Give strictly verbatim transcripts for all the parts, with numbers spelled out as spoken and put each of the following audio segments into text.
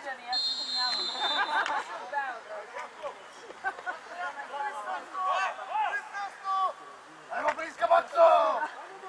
ja se izvinjavam. Ajmo bliska Makso!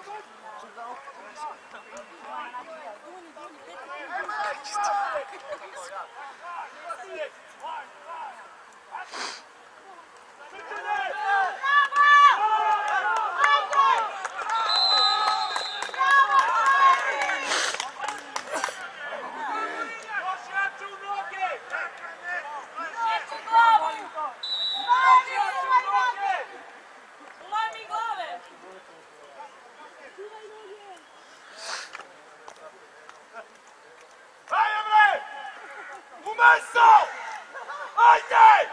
Meso! Ajde!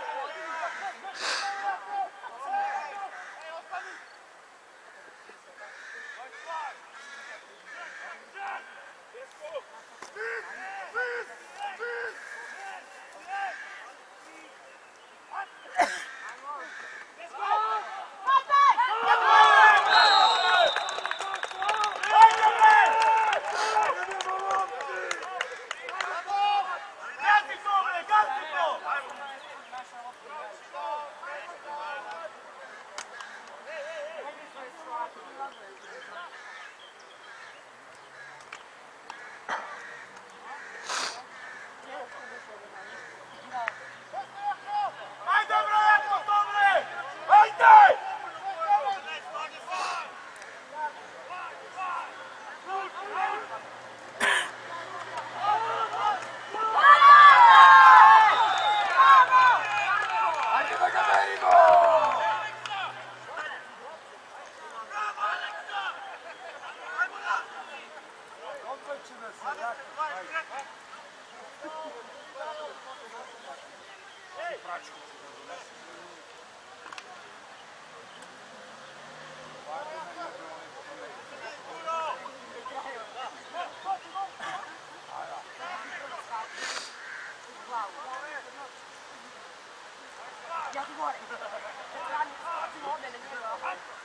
Ja ti govorim. Radi s ovdje ne bilo.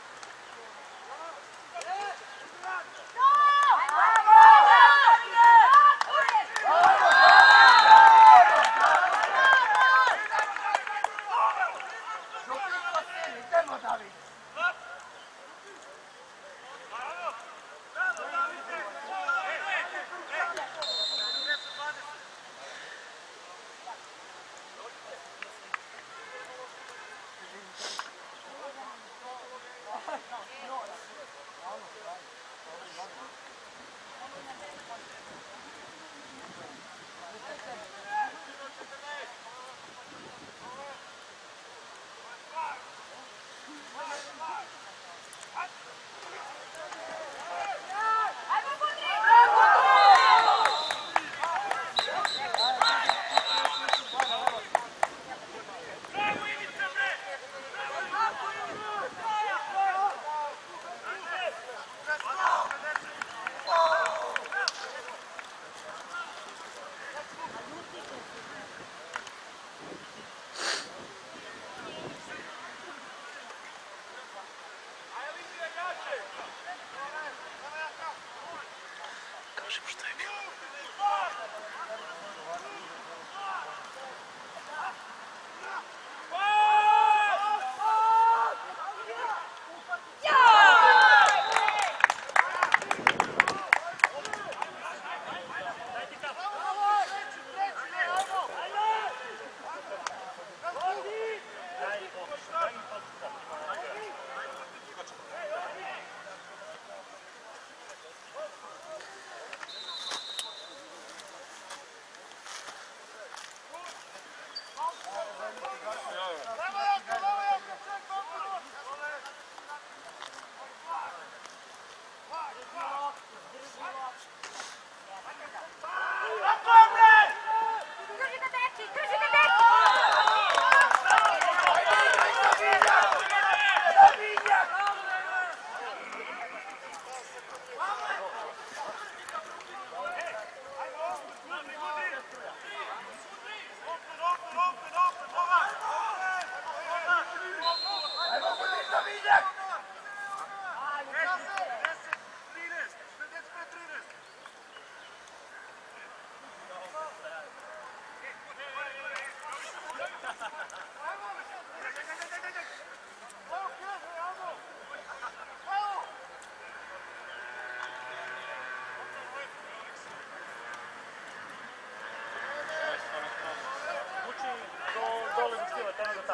Kažem što je bilo.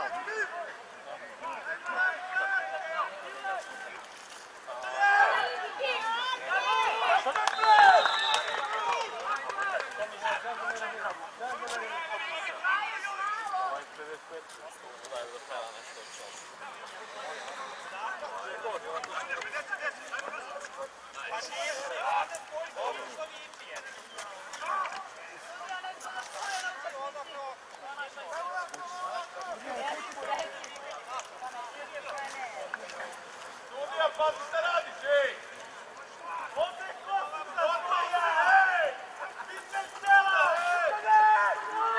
Studija, pa šta radiš, ej? Ovdje je kosa, odmaja, ej! Ti se stela, ej!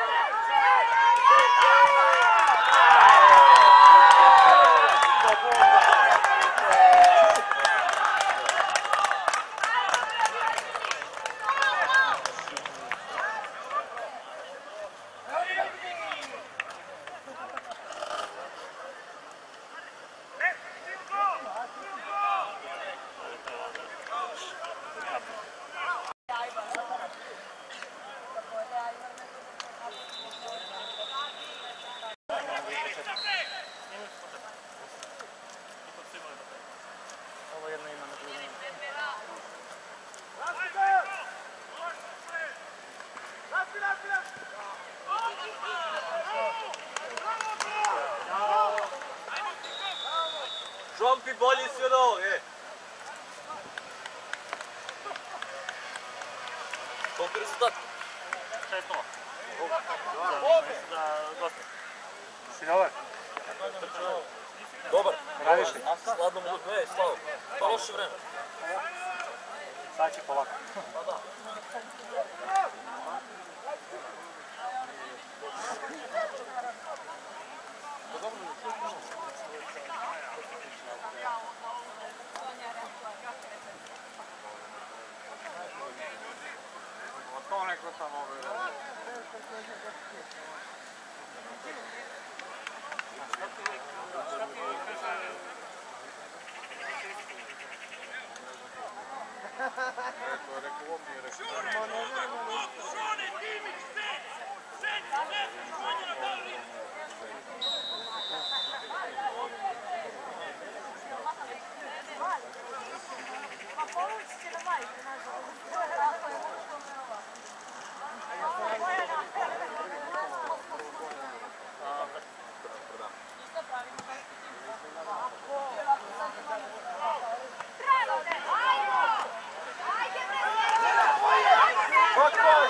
Ovo jedno ima na drugom. Žompi bolji si od ovog, e. Koliko je rezultat? šest nula. Za goste. Si dobar? Dobar. Radiš li? Sladno mu dok, ej, slavo. Pa loše vreme. Sad će polako. Pa da. To neko tamo ove. Rekao, rekao, ovo mi je rekao. Pa povući će na majku, nažalost. Tako je, možda me ova. Isto pravimo kao što ti Bravo, ne, ajmo! Ajde, Hot boys!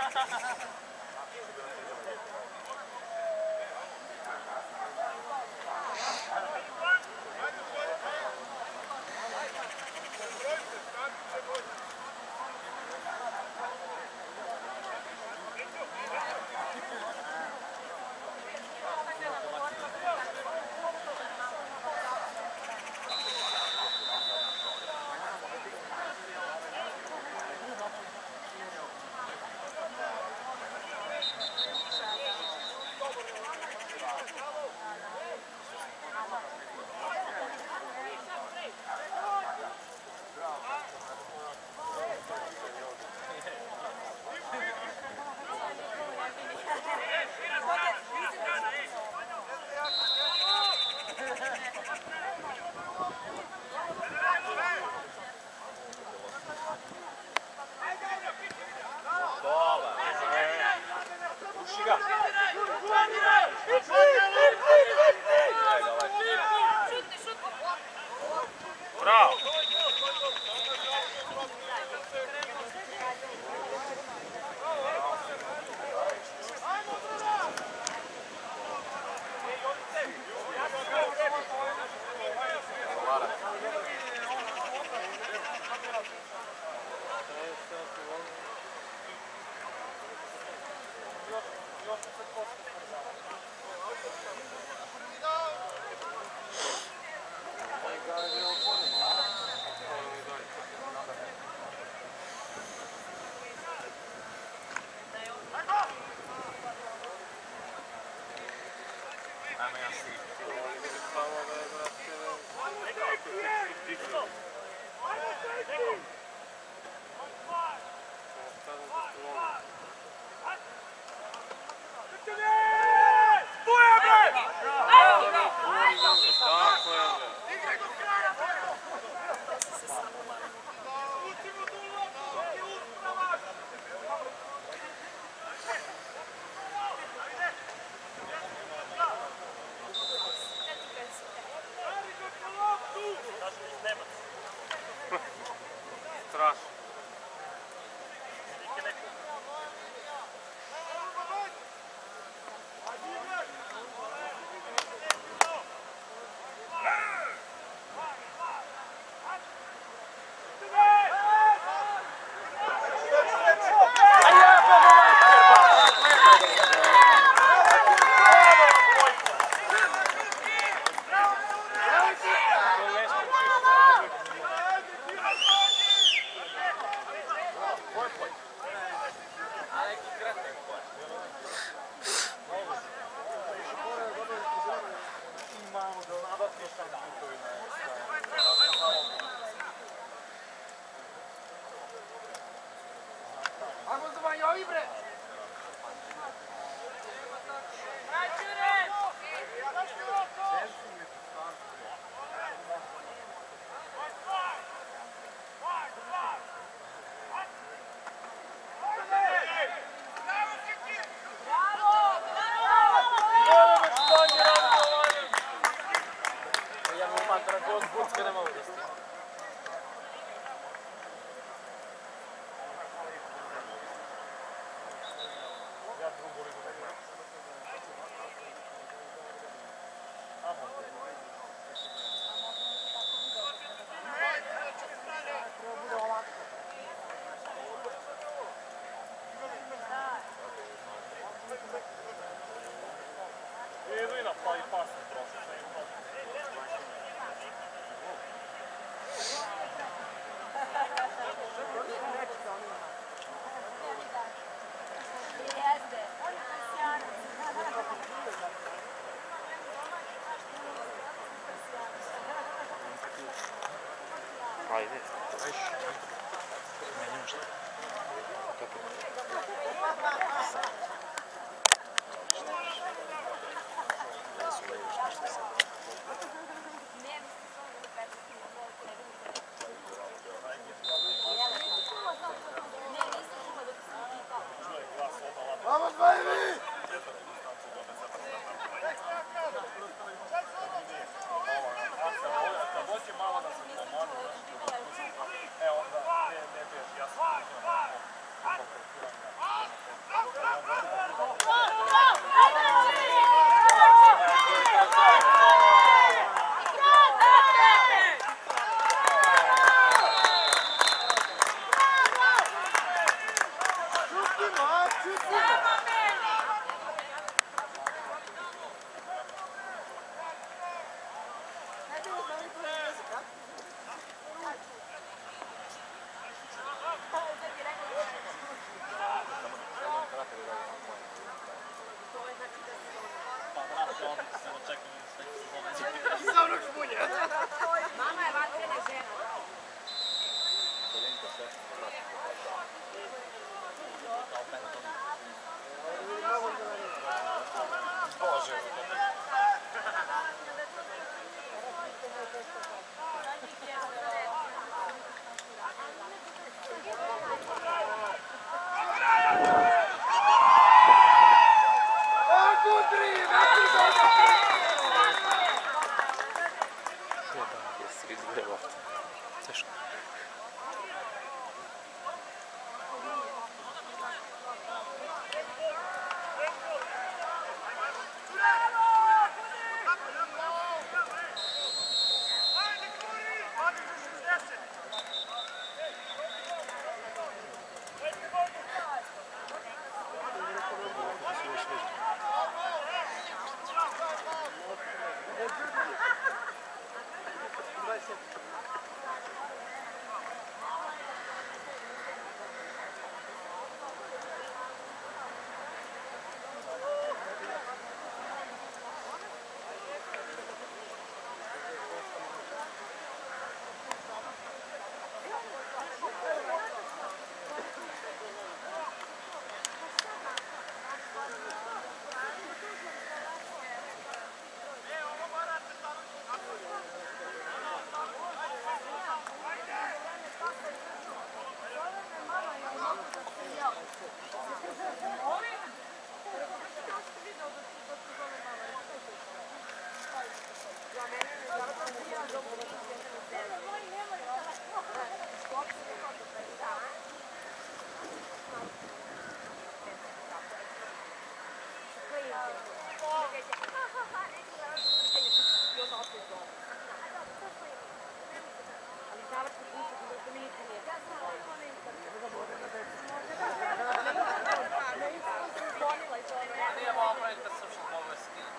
Bravo! Strašno. Ajde. Menjam šta? Kako? Da su leviš nešto sad. Vamos, baby! Kad doći malo da se pomanu, e onda ne, ne biješ, jasno. Čujmo, a? Čujmo! Pa vrati ovdje se očekujem sve sezone. Iza onog žbunja. Mama je vatrena žena. Kao Benton. Bože. A, Kudri, vrati se ovdje! Jesi izgledao. Teško. Nije malo praviti kad sam što mogu je skinuti.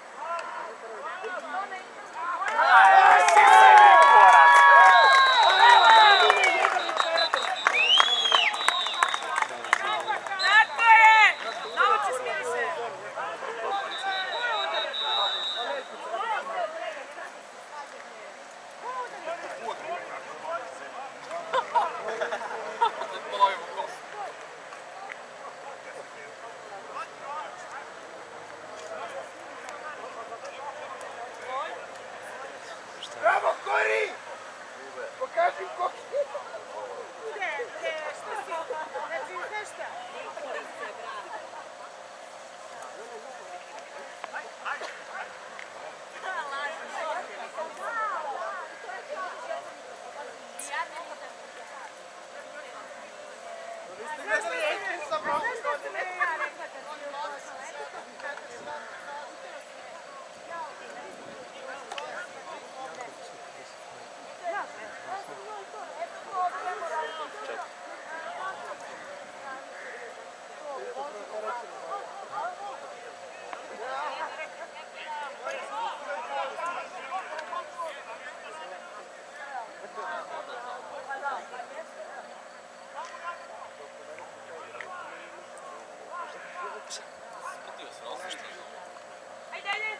Bravo, Kori! Pokaži koki! Gde? Gde? Šta si? Znači, znaš šta? Vi ste gledali Ejkin sa prošle godine? Sputio se, osjećaš što je to? Ajde, ajde!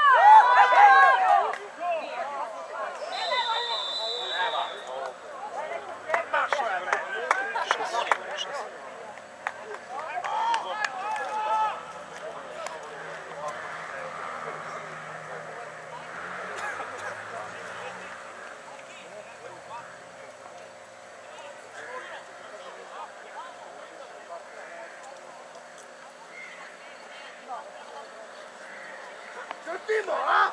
Čutimo, a?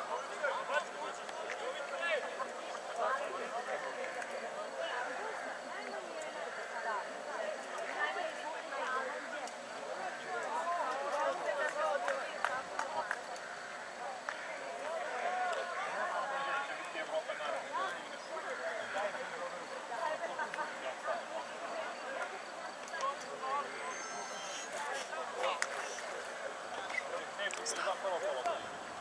Za prvo polo.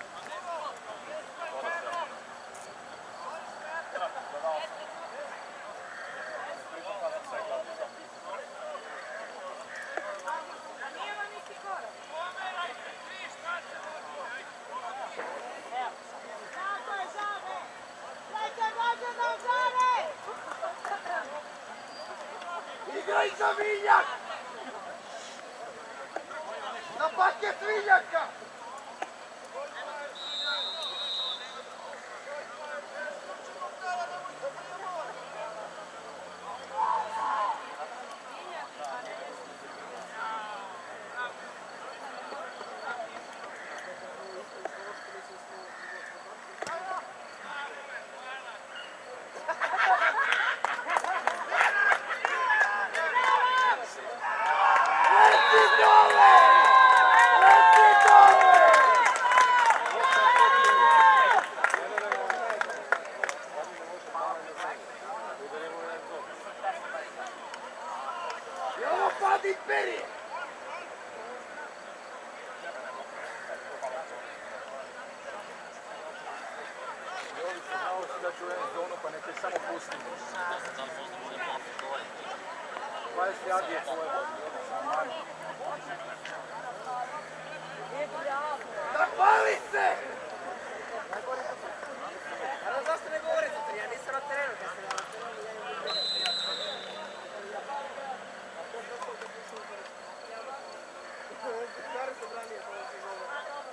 Nema niti korak. Zato je Žane! Dajte vođe na Žane! Igraj za Vinjak! Na paket Vinjaka! Da ću u end zonu, pa neke samo pustimo. dvadeset yardi je svoje. Zapali se! Naravno, zašto ne govorite to? Ja nisam na terenu, kad sam na terenu. Stvari se branije, to se govori.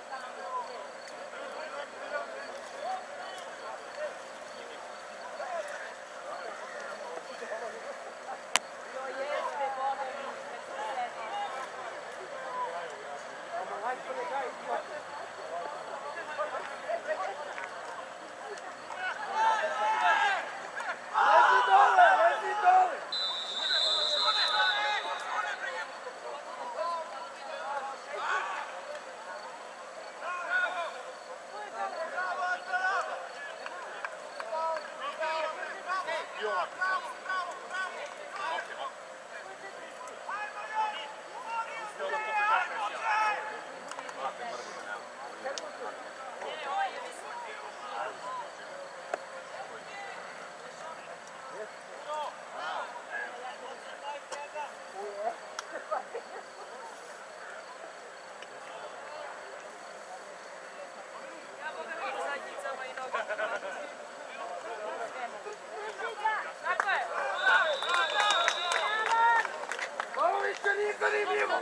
Lezi dole, lezi dole! Ovo više nije zanimljivo!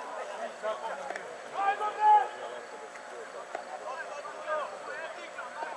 Hajde,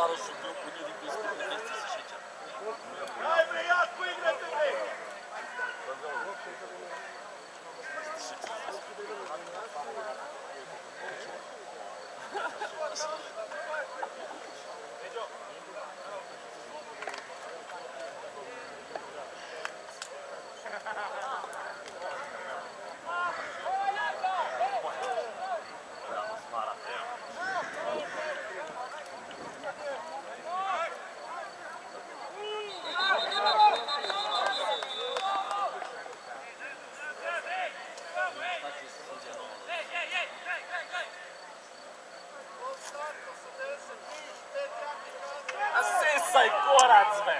stvarno su grupu ljudi koji su defenci se šeća. Daj bre, jako igrate bre! A sesaj korac me!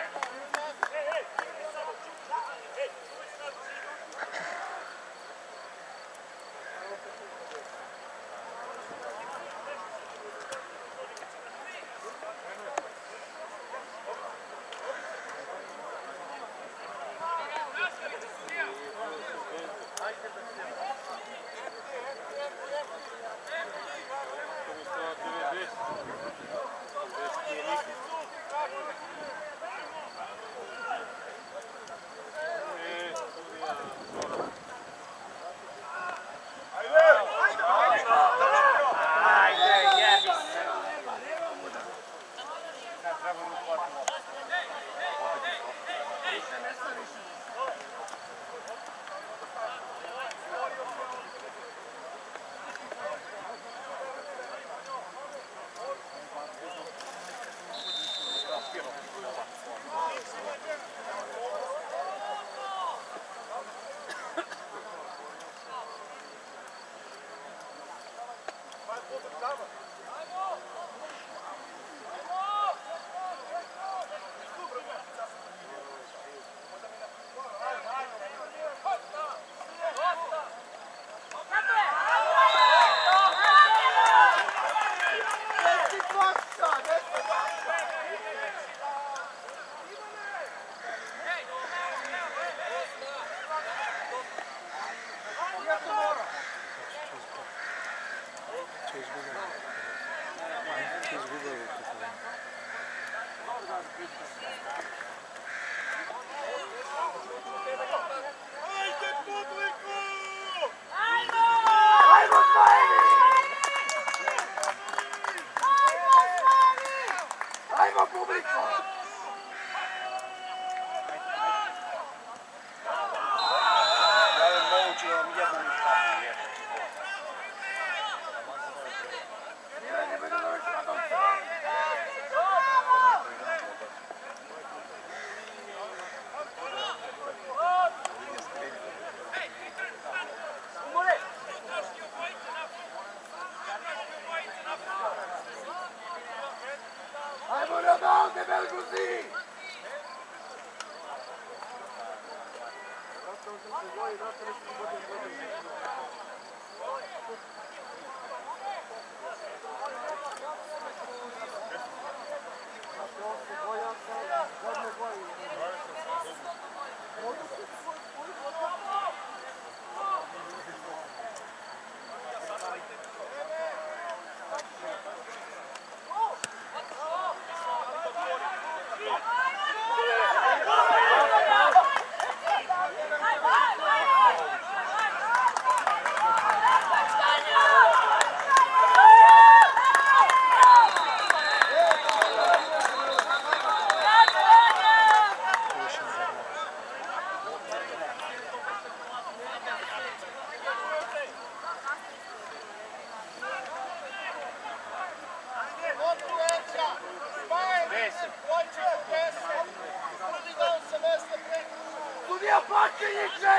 Sudija Pačiniće!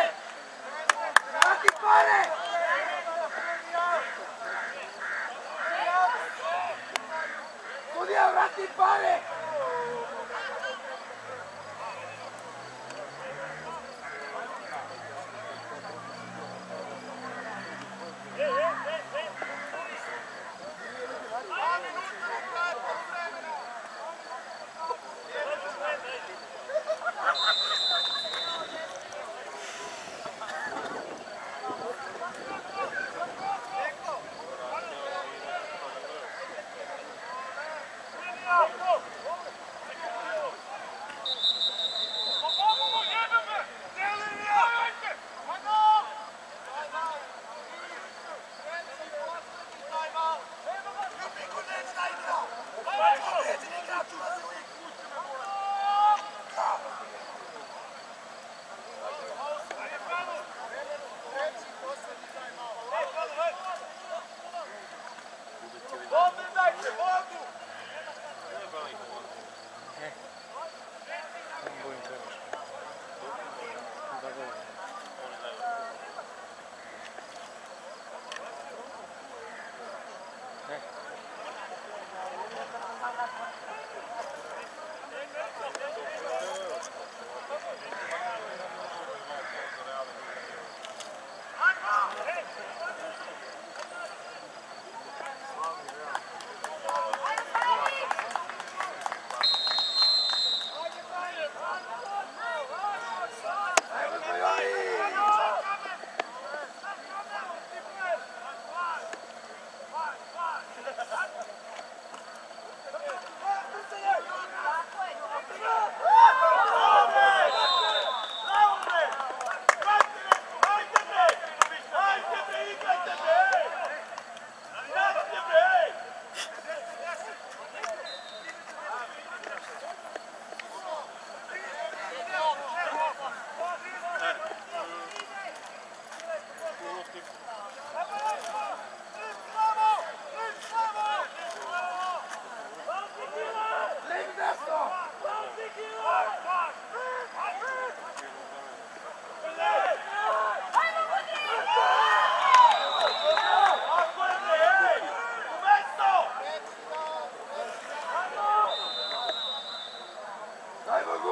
Vrati pare! Sudija, vrati pare! Go!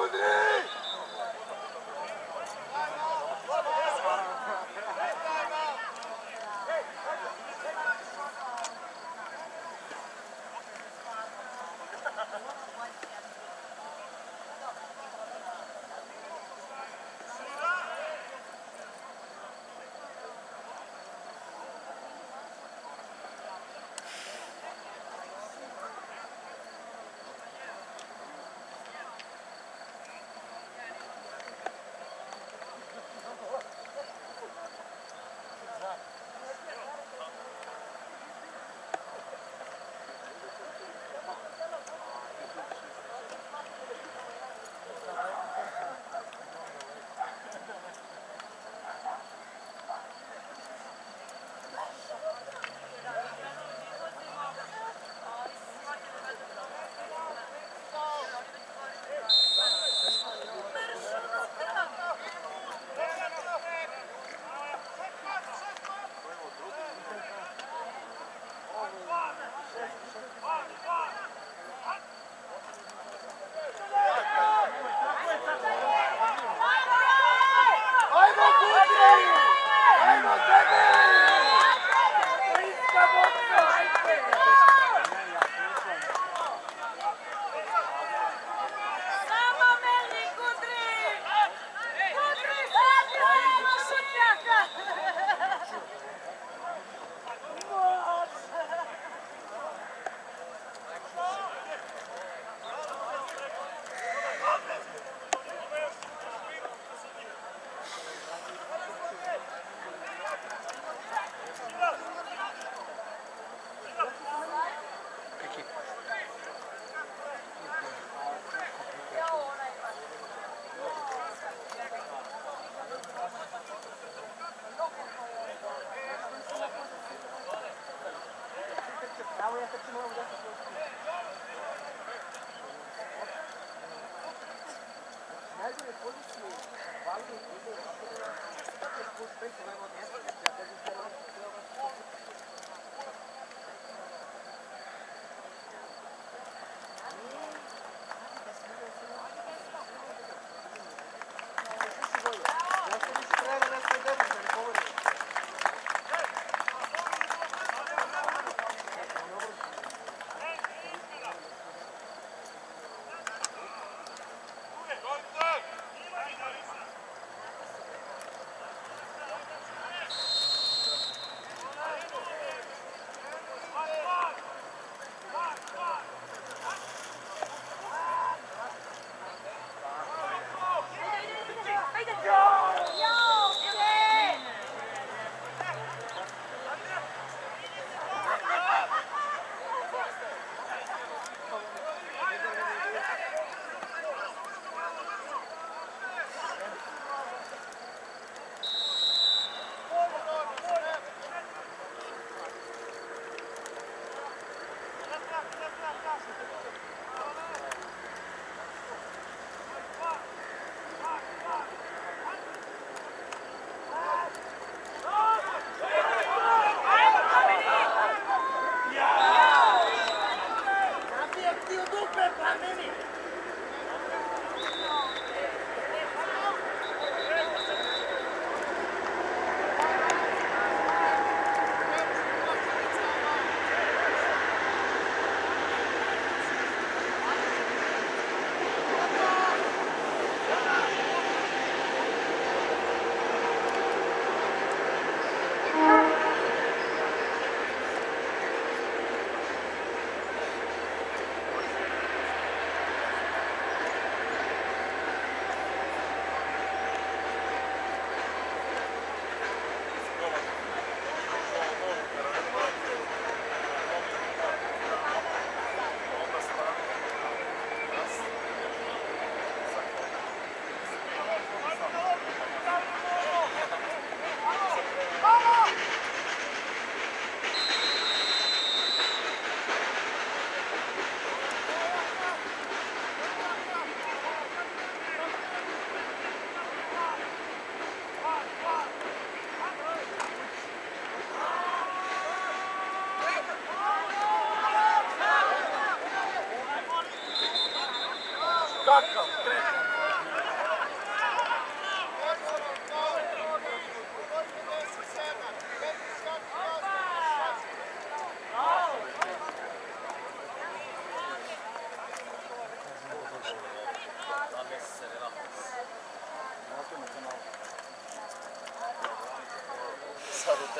Kakav, kretan.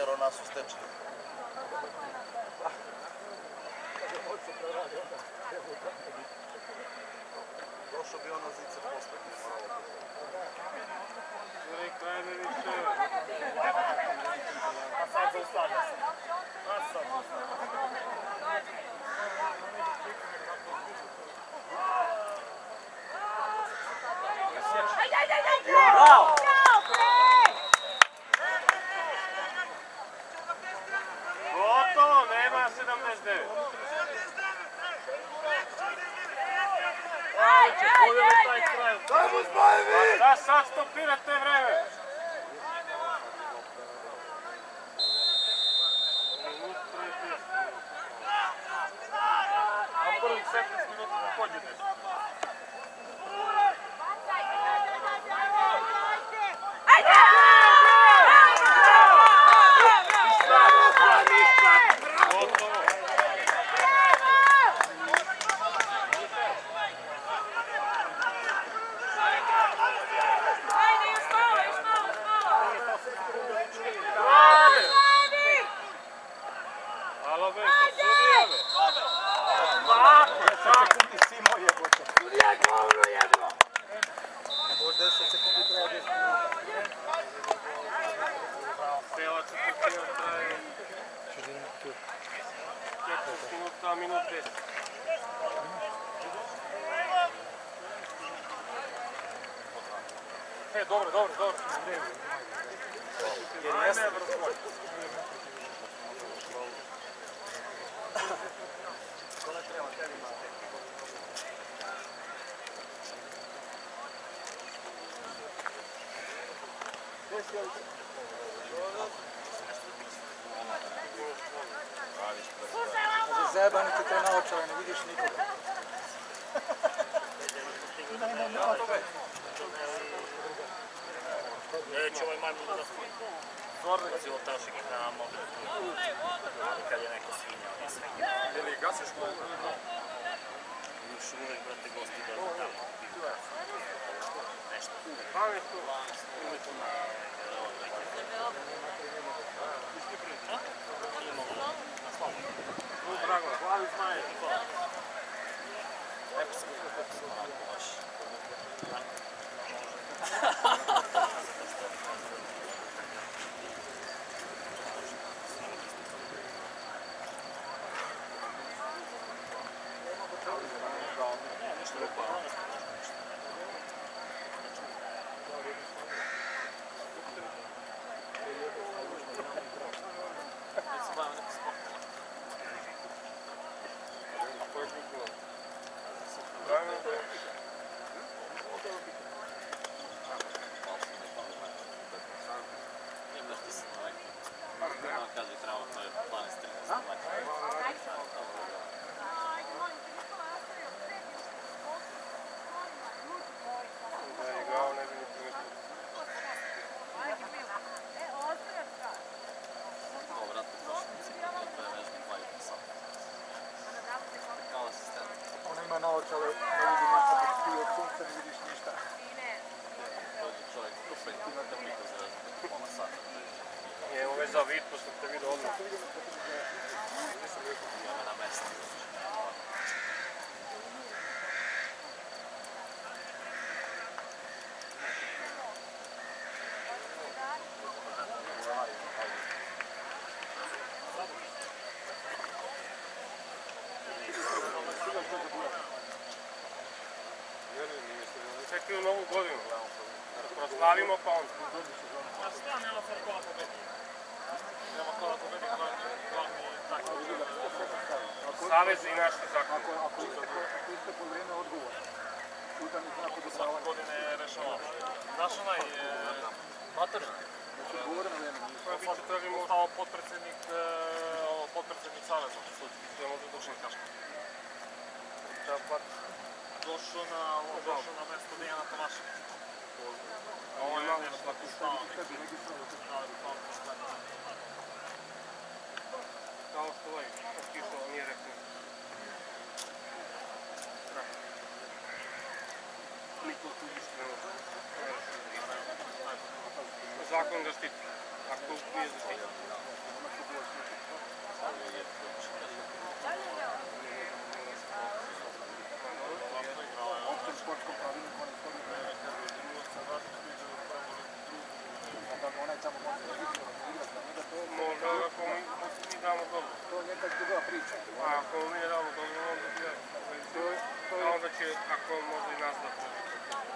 tero nas u stečaju. Došao bi ono zice posle, bi moralo Rekla je ne više. A sad zaustavlja se. A sad zaustavlja se. Bravo! Gotovo, nema sedamdeset devet. Ajde, poveli taj kraj. Dajmo Zmajevi! Da sad stopirate vreme. A prvih petnaest minuta pođete. E, dobro, dobro, dobro. Ajme, vrlo. Zajebani ti te naočare, ne vidiš nikoga. Neće ovaj majmun da svinja. Zornici od tašeg na mogu. Kad je neko svinja, on je svinja. Ili gasiš koju? Još uvek, brate, gosti dođu tamo. Nešto. dvanaest tu. No, drago, glavi zmaje. Lepo sam ih upopisao onako baš. Ona ima naočale, ne vidi ništa, dok ti od sunca ne vidiš ništa. Dođe čovjek u peti na termiku za pola sata. Nije ovo već za vid, pošto te vidio odmah. Ima me na mestu. Čekaju novu godinu. Proslavimo pa onda. A šta nema sad kola pobedi? Nema kola pobedi glavni takvi. Savez i naši zakon. Ako iste po vrijeme odgovor, udan je znako da Svake godine rešava. Znaš onaj Materna? odgovore na vrijeme. Sad će tražimo ostao potpredsjednik, potpredsjednik Saveza. To je možda došao na kaška. Došao na, došao na mesto Dijana Tomaša. Ovo je malo nešto tako stalo. Kao što ovaj otišao, nije rekao. Niko tu ništa ne može. Zakon ga štiti. Ako je za Općem sportskom pravilniku on je da onaj tamo može registrovati igrati na njega, to je... Možda ako mi, mi damo dobro. To je neka druga priča. A ako mi ne damo dobro, onda će... Onda će, ako on može i nas da pređe.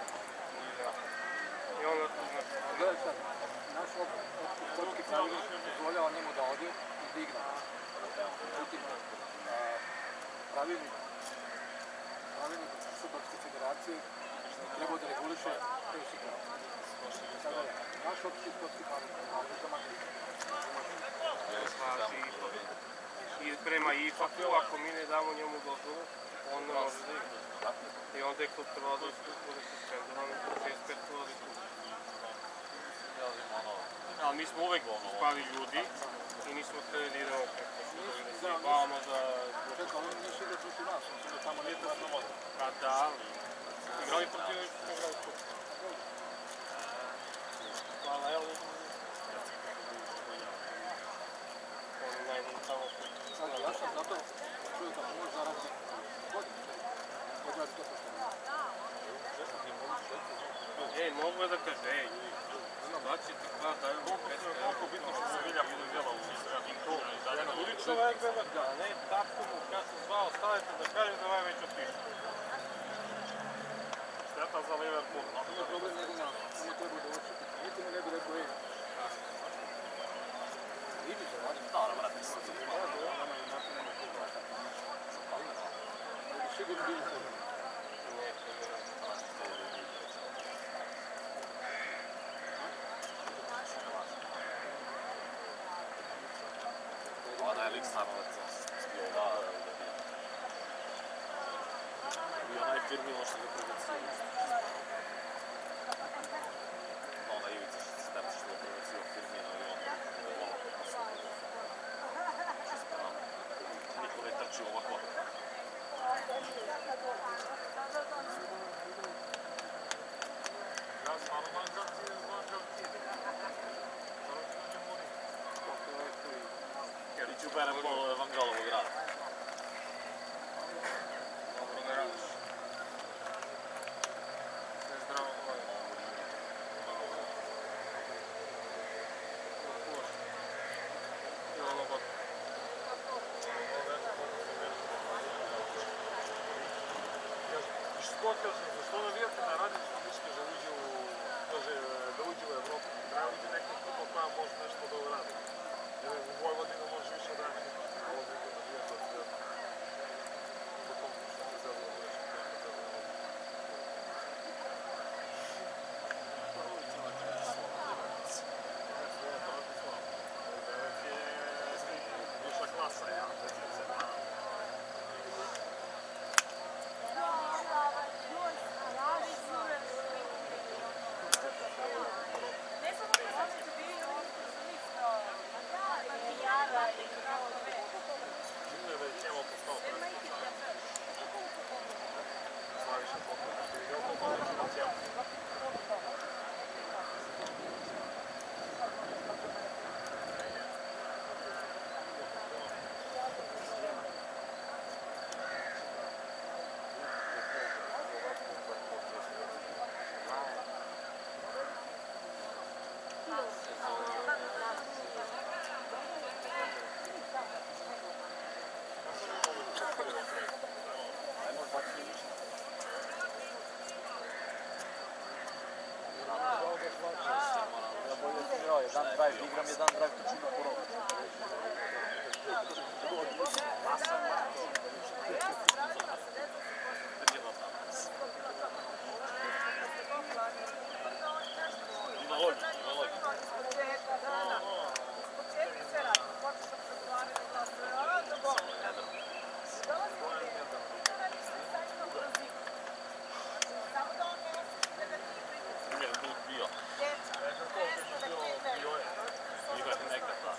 I onda to znači... Gledaj sad, naš opći sportski pravilnik dozvoljava njemu da ode i da igra. Međutim, pravilnik, pravilnik Srpske federacije treba da reguliše te situacije. Sada, naš opći sportski pravilnik je za manje. I prema I F A P-u, ako mi ne damo njemu dozvolu, on ne može da igra. I onda je klub treba da bude suspendovan za šest pet godina. Ali mi smo uvek spali ljudi i nismo htjeli da idemo preko što da se bavamo za... Čekaj, oni nisu igrali protiv nas, oni su tamo nije to slobodno. Pa da, ali... Igrali protiv nešto što igrali tu. Hvala, evo... Oni najbolji tamo što... Sad, ja sam zato čuo da može zaraditi godinu. Možda je to pošto. Ej, mogu je da kaže, ej, da će ti kvar daju petsto eura. Koliko bitno što se Vilja bude djela u Sredinu. Budi čovek, a ne tako mu, kad sam zvao, stavite da kažem da ovaj već otišao. Šteta za Liverpool. Ima problem nego nas, samo treba da oči. Niti mu ne bi rekao, ej. Idi se, radi. Dobro, vrati se. Sigurno bili se. Ona je lik snaplet za stil, da. I onaj Firmino što ga prebacio. Ona Ivica Šterci što ga prebacio Firmino i on je volao. Niko ne trči ovako. Ja sam malo manj kao cilj, manj kao cilj. I ću berem polo Evangelovog rada. Dobro ne radiš. Sve zdravo koje. I ono god. Što kažem, zašto navijate na Radničko mislite da uđe u, da uđe u Evropu? Treba uđe neka ekipa koja može nešto da uradi. Jer u Vojvodinu može više da radi. Ovo je neko navijate od sve. Po tom što se zadalo nešto koja ne zadalo. Viša klasa, ja. Jedan drive igram, jedan drive točim na porog. Ima logiku, ima logiku. Nije bio. Ima nekada.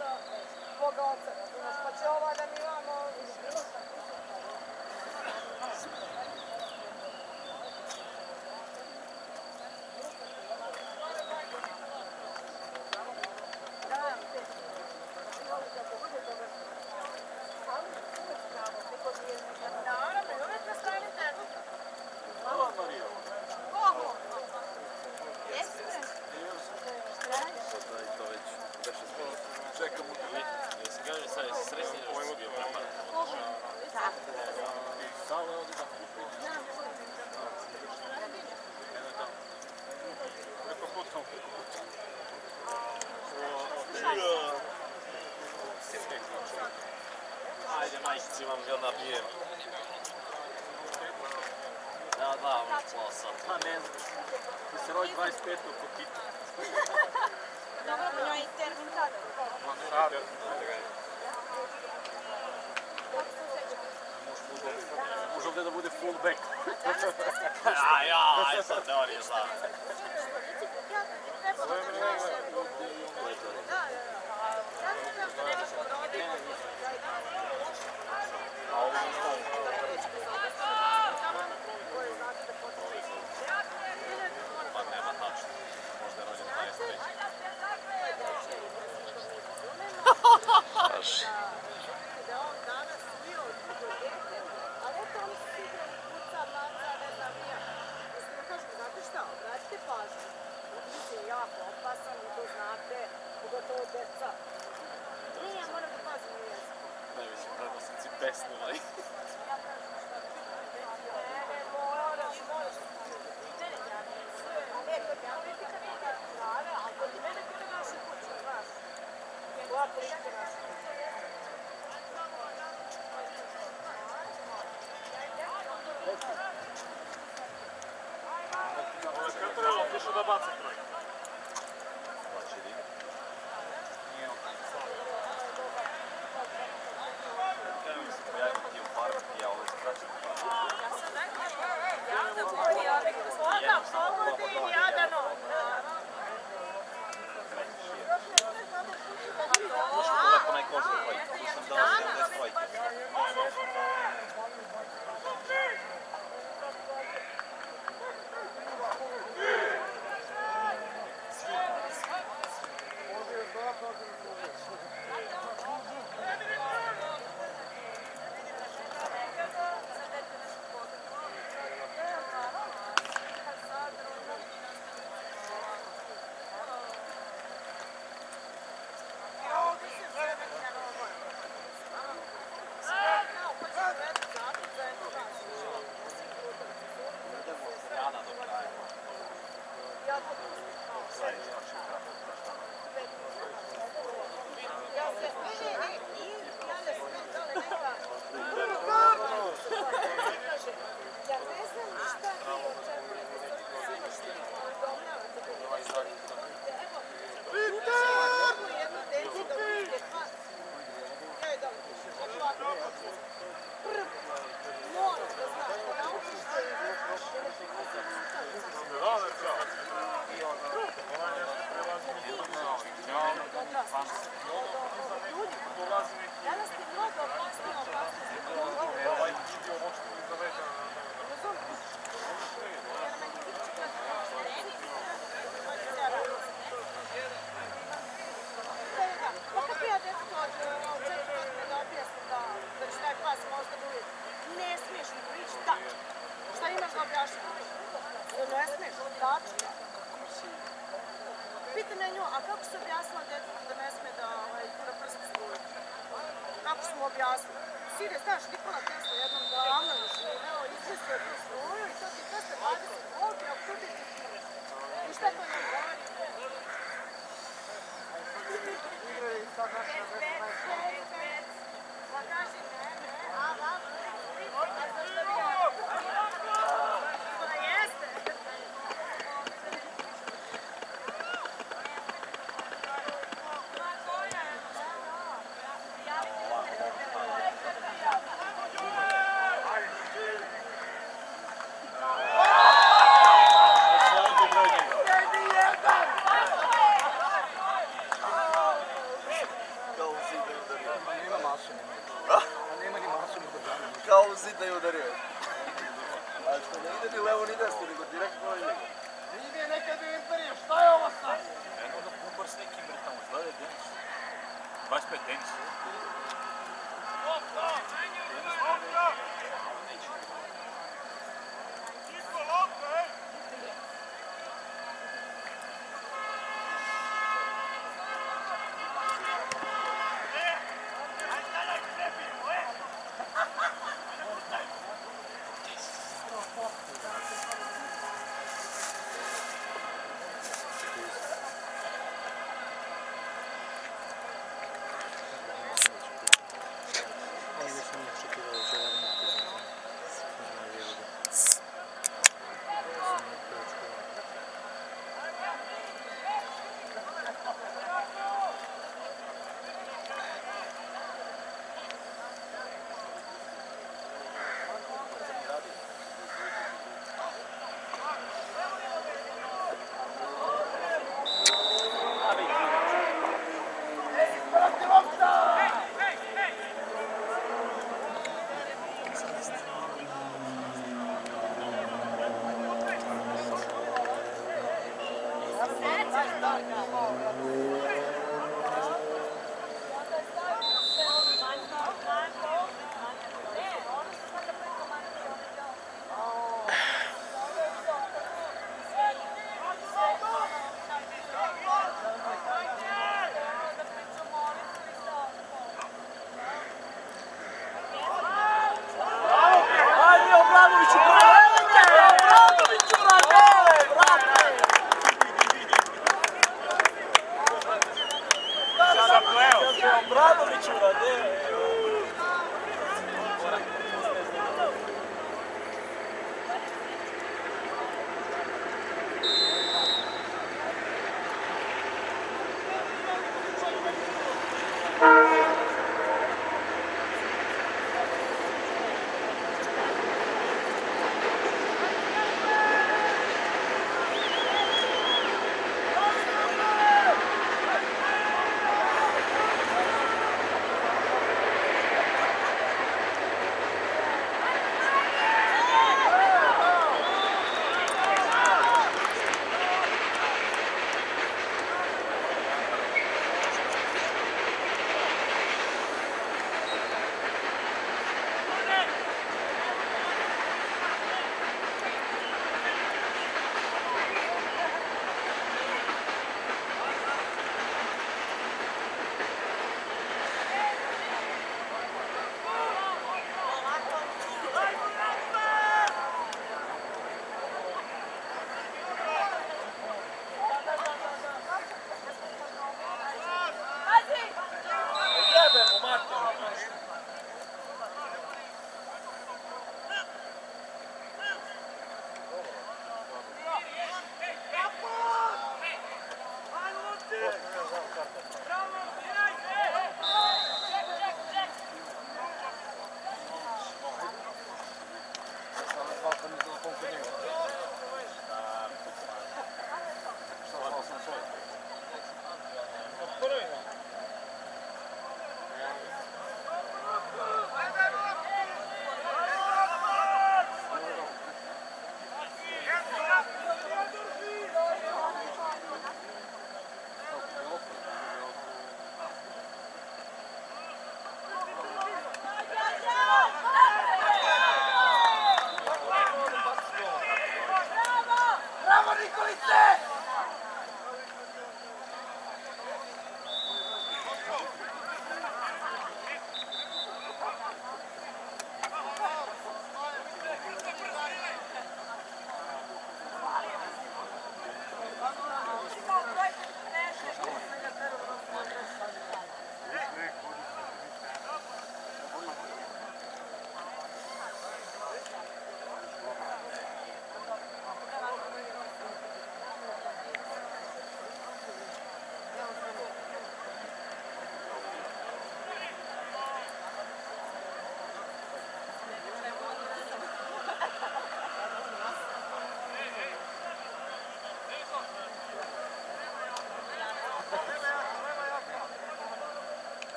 za svoga oca, razumiješ, pa će ova da mi imamo... Naravno, i uvijek nastavite. Hvala Marija. Koho? Sada i to već deset minuta. Čekamo da vidimo. Jel se gledali sad, jesi srećni da si bio prepad? Sale ovdje da kupi. Preko puta. Ajde, majčici vam ga nabijem. Da, da, on je pola sata. Pa ne znam. Ti se rodi dvadeset petog kod Tita. Dobro, po njoj je termin kada? Sad. Može ovdje da bude full back. A ja, aj sad teorije znam. Pa nema tačno. Možda je rođen dvadeset treći. Baš. Ali eto, oni su svi igrali kuca, maca, ne znam, nija. Mislim, da kažem, znate šta, obratite pažnju. Ubić je jako opasan i to znate, pogotovo deca. Nije, moram da pazim u jeziku. Ne, mislim, prednosnici pesni, ali... Ne, moraš, moraš. Ali eto, ja politika neka prave, ali kod mene kod naše kuće, znaš. Koja politika naša kuća? Ovo je trebalo pišu da baca troj. Znači, di? Ja mislim, pojaviti ti u farmu, ti ja ovdje skraćam farmu. Ja sam pojavik, svoga pogodi i Jadano. Možeš pogledati onaj konzol koji tu sam dao sedamdeset trojke. Jana do kraja. Sad je znači kako šta. Ja se, ne, ne, ne, i ja ne znam da li neka... Ja ne znam šta vi očekujete, samo što vi udomljavate. Evo, mogu jedno dete da vidite pas. Ja je da ovako. Prvo, moraš da znaš, da naučiš se je danas ti mnogo opasnije opasnosti. Ovaj video možete mi zaveti na... Pa kako ja djecu od četiri godine da objasnim da će taj pas možda da uvijek ne smiješ mi prići tačno. Šta imaš da objašnjati? Da ne smiješ, tačno. Pita me nju, a kako se objasnila djetetu da ne smije da gura prst u struju? Kako su mu objasnili? Sire, znaš, Nikola Tesla jednom davno je živeo, izmislio tu struju i to ti dvesta dvadeset volti, a tu ti ti smiješ. I šta to njom govori? Pa kaži ne, ne, a va, pa zašto vi pa jeste. da je udario. A što ne ide ni levo ni desno, nego direktno na njega. Ne ide nekad u Imperije, šta je ovo sad? Eno da Bumbar s nekim bre tamo, izgleda Denis. dvadeset pet Denis.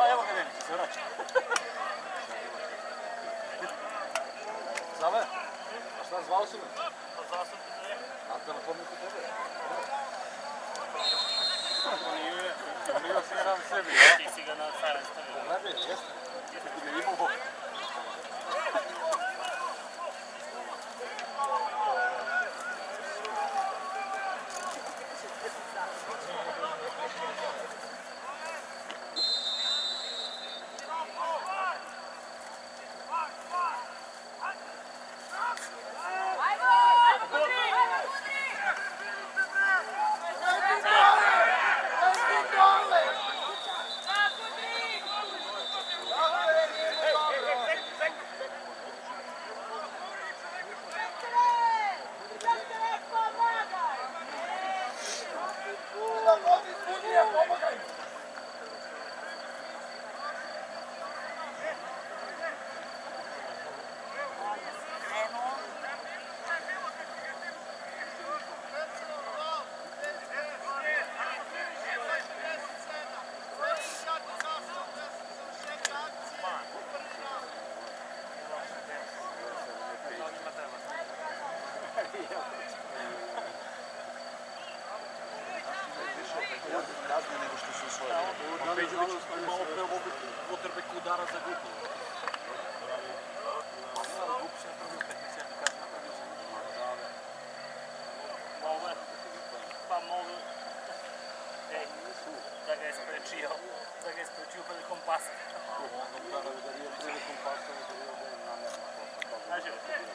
A evo ga Denić, se vraća. Save, a šta zvao si me? Pa zvao sam te za je. A telefon mi kod tebe? Nije, Nije si ga nam sebi, ja? ti si ga na silent stavio. Pogledaj, jeste. Kako ga imao. Kazne nego što su usvojili. Peđović malo pre ovo potrebe udara za grupu. Ali grupu se napravio petnaest jednu kaznu, napravio sam. Mogu je, pa mogu, ej, da ga je sprečio, da ga je sprečio prilikom pasa. Onda udara da nije prilikom pasa, da je namjerno to. Znači,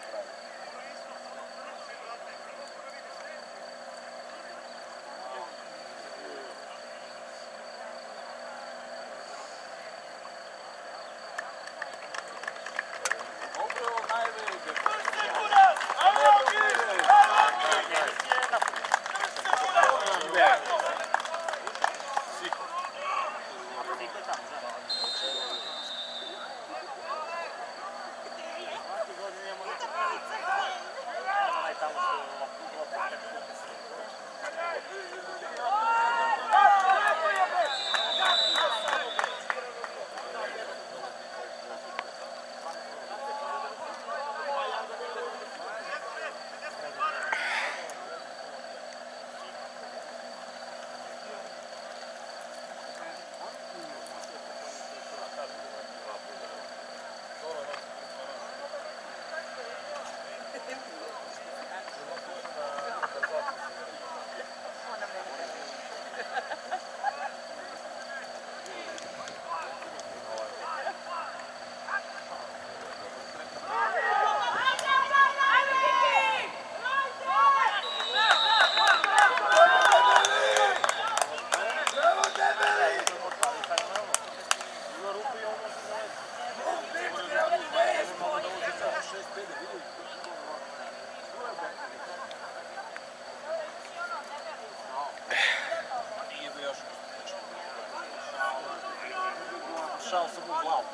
Šao sam u glavu.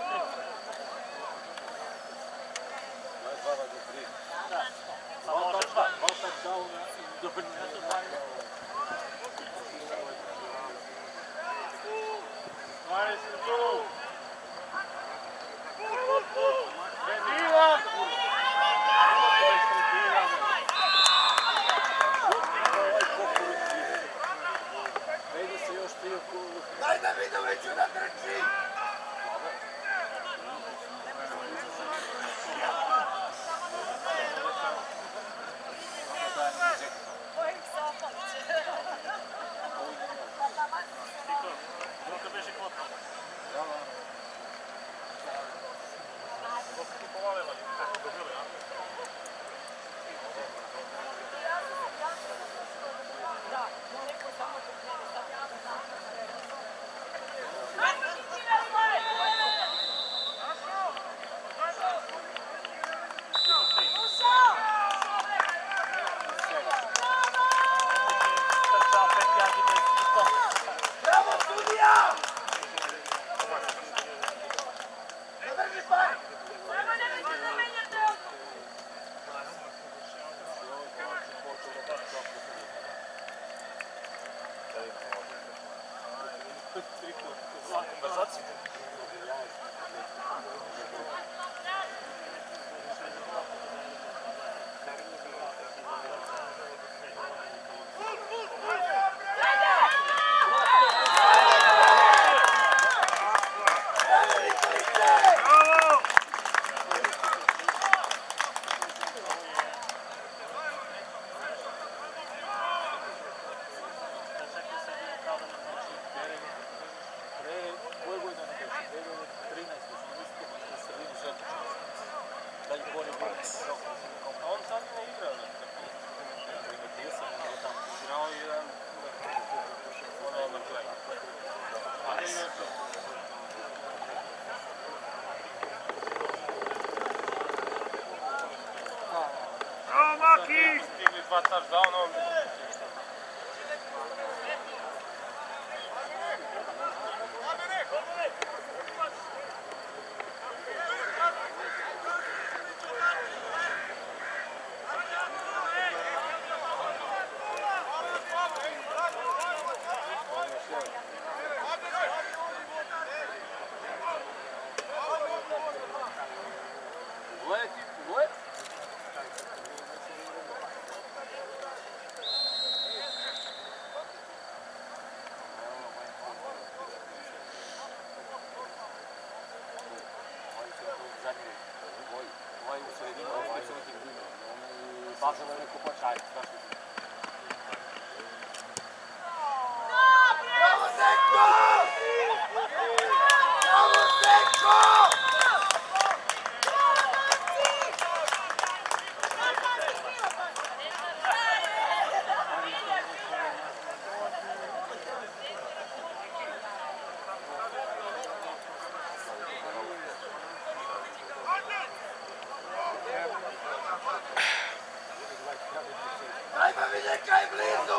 dvadeset dva do tri. da, pa može dva. Hvala tak dao na dovoljno. dvadeset tu. Sredina! Vedi se još prije kulu. Daj da Vidoviću da trči! Kojim se opaliće? Dok beže kvotom. Da, da. Stigli dva touchdowna, on Važno je neko počaj, strašno. Bravo, Zeko! Bravo, Zeko! Dajme mi nekaj blizu!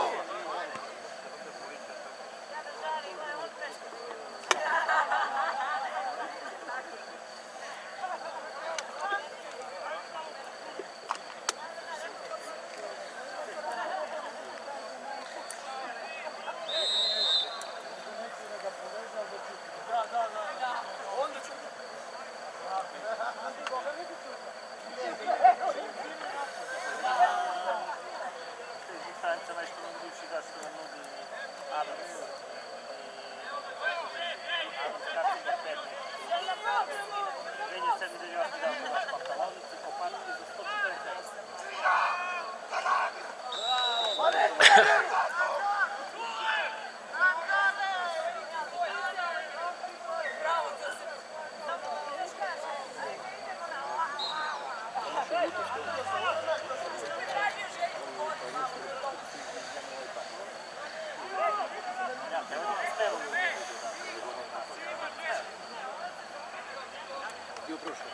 Differenza mai non riuscì a essere nudi Adams vedi se mi devi affidare con la spaccalone si può fare di sto Dio prošlo.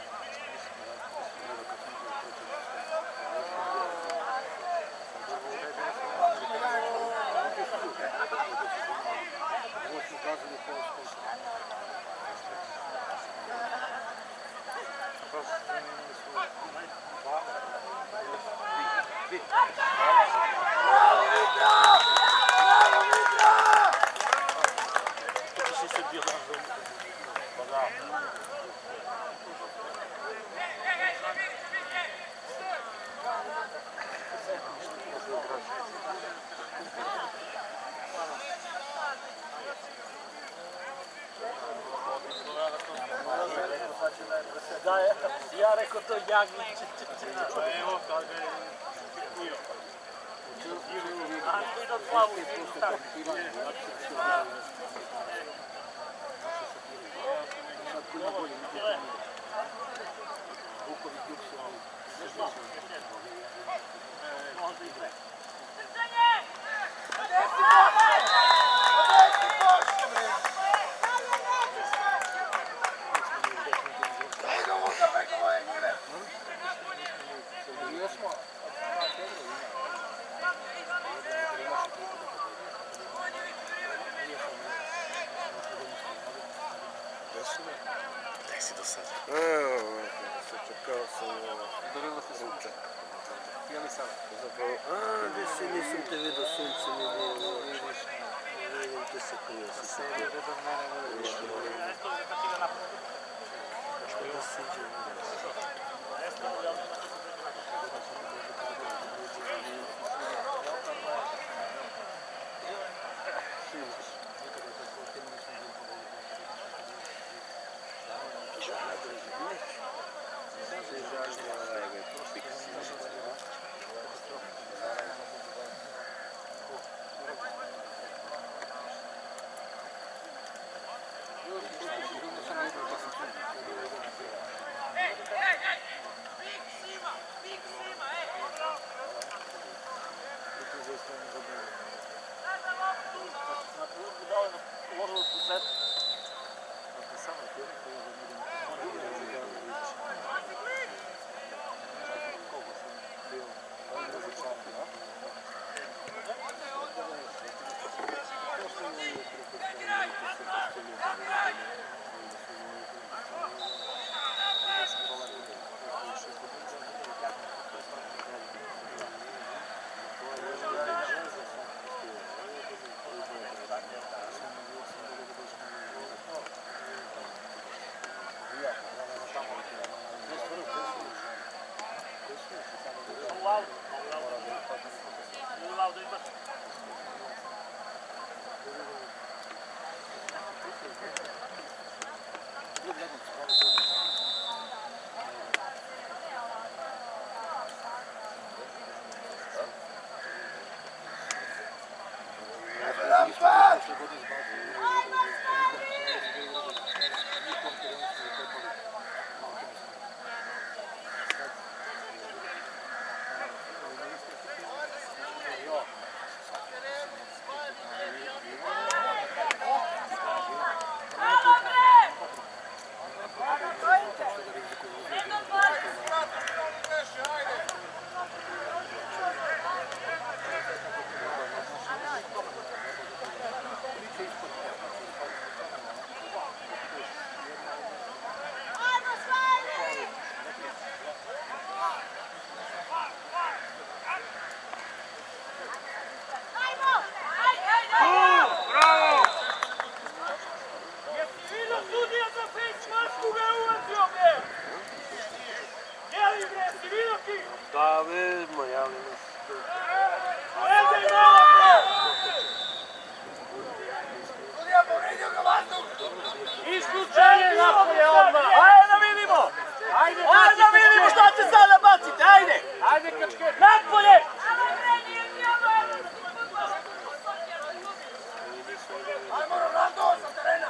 Da, ja rekao to Jaglić. evo kaže io. A ti do slavu tako. Možda i sve. Gdje si do sada? Evo, se čekao sam ovo. Dorilo se sunce. Htjeli sam. Zapravo, a, gdje si, nisam te vidio sunce, ne vidim. Vidim te se klio. Serije do mene. Da, vidimo, javljamo se. Isključenje napolje odmah! Ajde da vidimo! Ajde da vidimo šta će sada baciti, ajde! Ajde kačke! Napolje! Ajmo Ronaldo sa terena!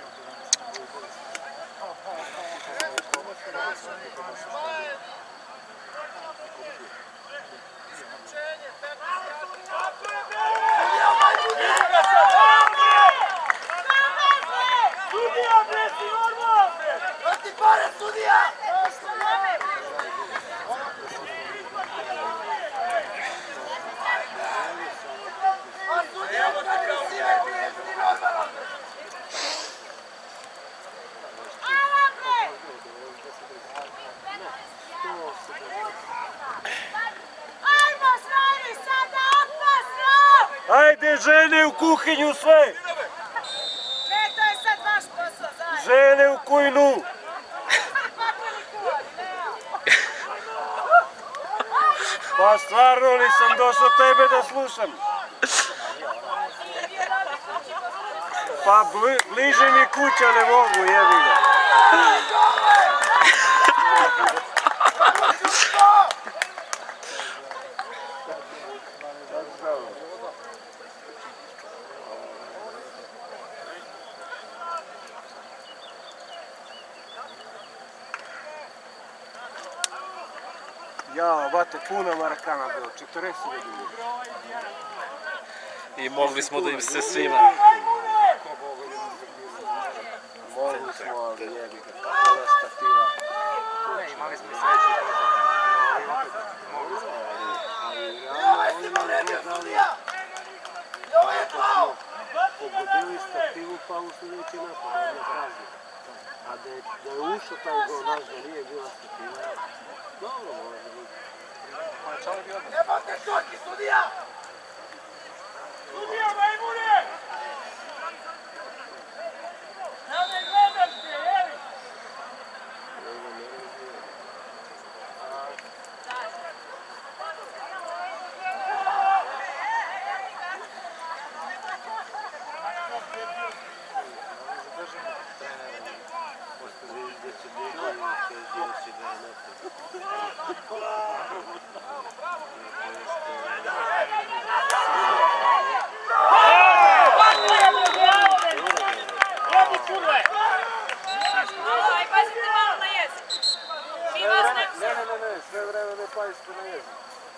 Isključenje, Sudija, bre, si normalno, bre! Da ti pare, sudija! A sudija, da ti sive, ti si normalno, bre! Ajmo, bre! Ajmo, Zvani, sada opasno! Ajde, žene u kuhinju sve! Žene u kujnu! Pa stvarno li sam došao tebe da slušam? Pa bli, bliže mi kuća ne mogu, jebi ga. Ja, bate, puna Marakana bilo, četrdeset godina. I mogli smo da im se svima. Mogli smo, ali jebi ga, kada stativa. Ne, imali smo i sreće. Mogli smo, ali realno oni nam pogodili stativu, pa u sljedeći napad, odmah prazni. A da je, da je ušao taj gol naš, da nije bila stativa, dobro može biti. Jebate šoki, sudija! Sudija, majmune! Ja ne gledaš te, jeli? Pošto vidiš da će biti zaista na jezik.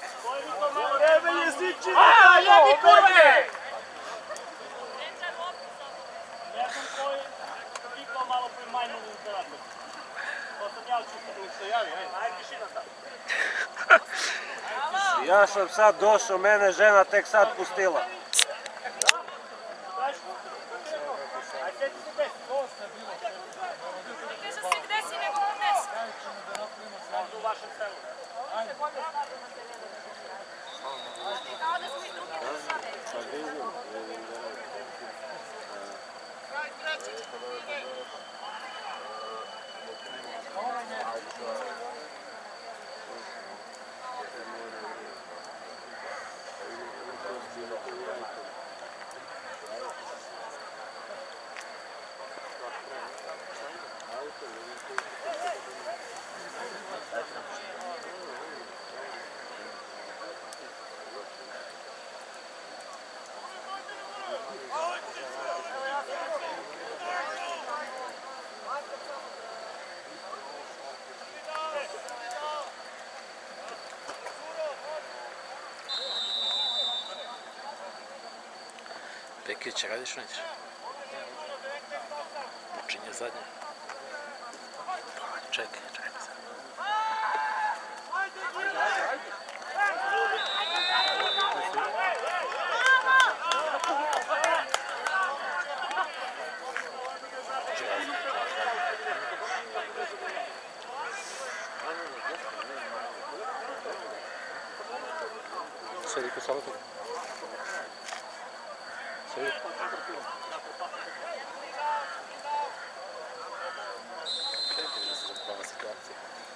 A, jedi kurve! Ne znam koji pitao malo pre majmun imperator. To sam ja čuo. Se javi, ajde. Ajde, tišina sad. Ja sam sad došao, mene žena tek sad pustila. Ajde, sjeti se desi. Kaže se gde si nego kod desi. Ovdje u vašem selu. Se bolje stavio na terenu. Kao da smo i drugi došli. Pekić, radiš nećeš? Počinje zadnje. Čekaj, čekaj se. Sedi ko salatu. Sedi. Čekaj da se zaspava situacija.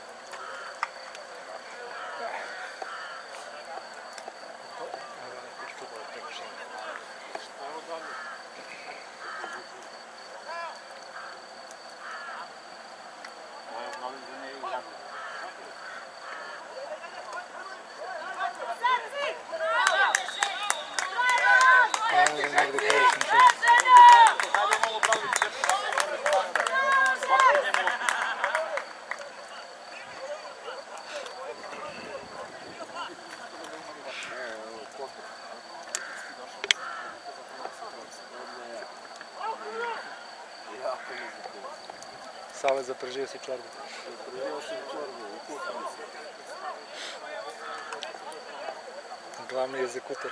Sale, zapržio si čorbu. Zapržio si čorbu, ukupio si. Glavni egzekutor.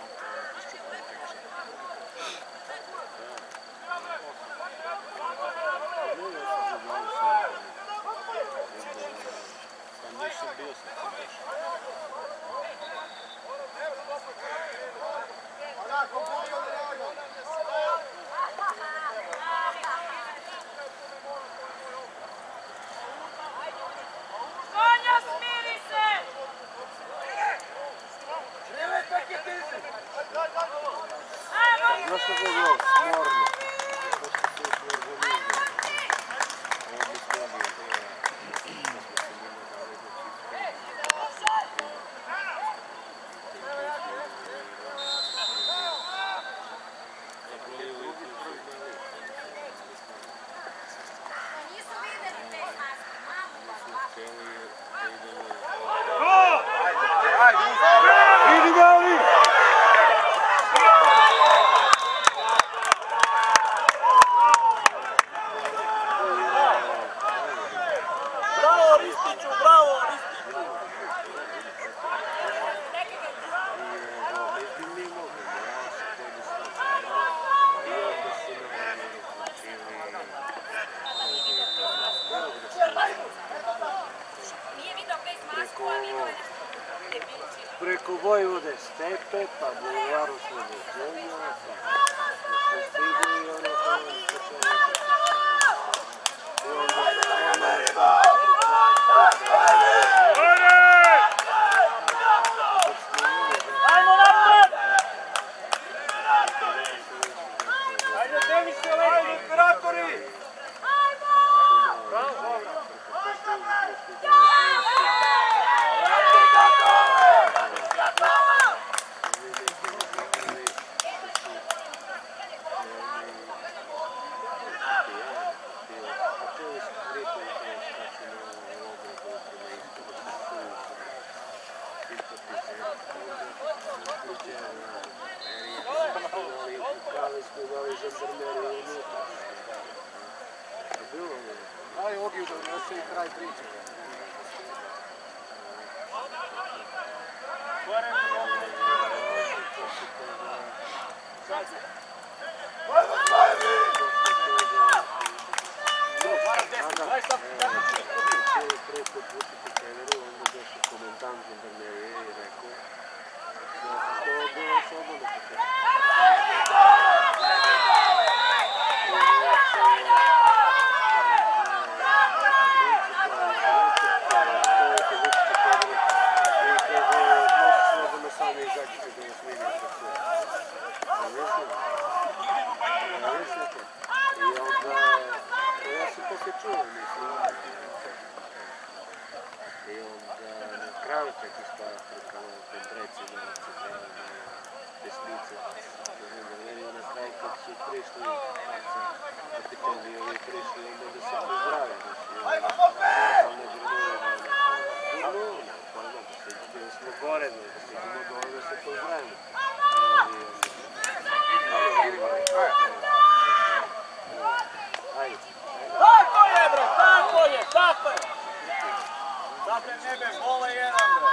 Sonja, smiri se! Znaš kako je bilo? Smorno. Nisu videli te maske, mamu. Idi Gali! Bravo, Ristiću, bravo, Ristiću! Nije vidio bez masku, a vidio je nešto debilci. Preko Vojvode stepe, pa bulevar Oslobođenja, pa smo stigli i ono kao i onda Ajmo napred! Ajde, Denis, ajde, imperatori! Georgiju da unese i kraj priče. Prvi put pustiti treneru, onda došao komandant žandarmerije i rekao da to je bilo slobodno početak. Sami izađite da vas vidim sa sve. Zamislite? Zamislite? I onda, ja sam to se čuo, mislim. I onda na kraju čak ispala trkala kontreci na centralne pesnice. I na kraju kad su prišli, kapitani ovi prišli, onda da se pozdrave. Ajmo Bobe! Onda grunuje na grunuje. Da smo gore, da se idemo dole da se pozdravimo. Ajde. Tako je, bre, tako je, tako je! Dakle, nebe, vole jedan, bre.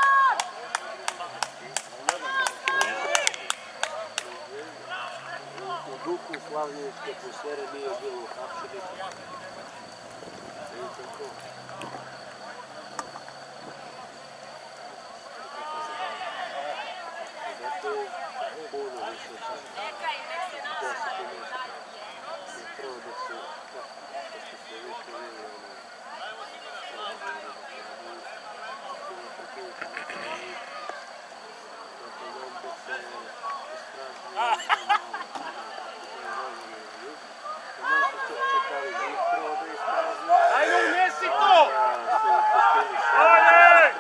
U duhu slavljenjske atmosfere nije bilo hapšenih. Vidite ko? Zato je puno više od deset i nešto. Je prvo da se, da, što ste vi provili, ono, Ajde, unesi to! Ajde!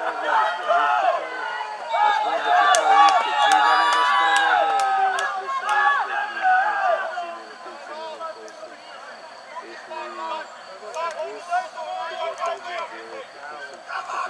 Pa smo onda čekali isti cigane da sprovode, ali išli su dječaci, mirotinci, ne znam koji su išli sa bus i gotovo je bilo kako sam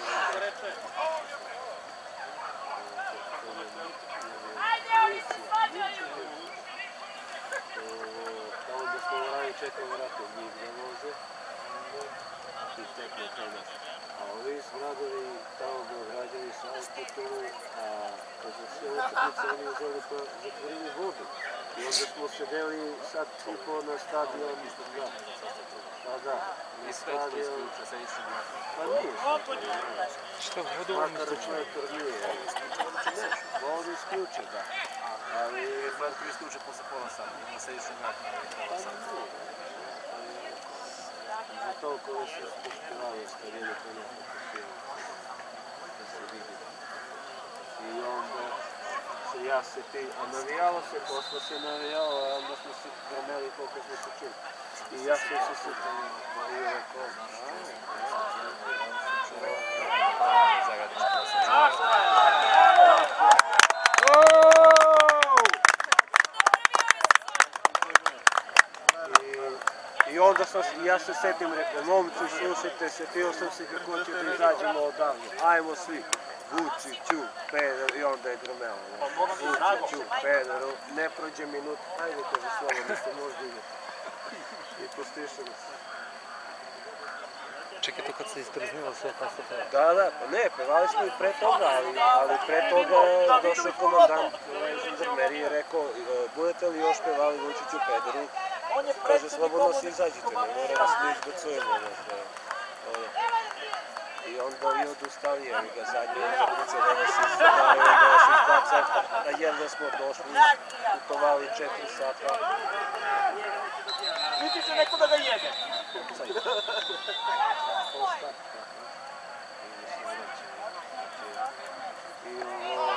tamo da smo morali čekali vrate njih da voze i tekne to nas. A ovi su radovi tamo Beograđani sa autoturu, a kad su sve utakmice oni uzeli pa zatvorili vodu. I onda smo sedeli sad i po na stadion, da, da, da, na stadion. Pa nije sve. Makar reflektor nije. Ne, vodu isključe, da. Ali Reflektor isključe posle pola sata, ima sedišnji mrak na pola sata. za toliko da se spuštivali starijeli to nekako film, da se vidi. I onda se ja se ti, a navijalo se, posle se navijalo, a onda smo se gromeli koliko smo se čuli. I ja sam se sutali i rekao, I onda sam, ja se setim, rekao, momci, slušajte, setio sam se kako će da izađemo odavde. Ajmo svi. Vuci, ću, peder, i onda je gromelo. Vuci, ću, peder, ne prođe minut, ajde, kaže slobodno, ste možda idete. I postišali se. Čekaj, to kad se ispreznilo sve ta se peva. Da, da, pa ne, pevali smo i pre toga, ali, ali pre toga je došao komandant žandarmerije i rekao, budete li još pevali Vučiću Pederu, kaže, slobodno se izađite, ne mora da se izbacujemo. I onda ovi odustali, jer ga zadnje utakmice da nas izbacaju, da nas izbaca, a jedva smo došli, putovali četiri sata. Niti će neko da ga jede. I ovo...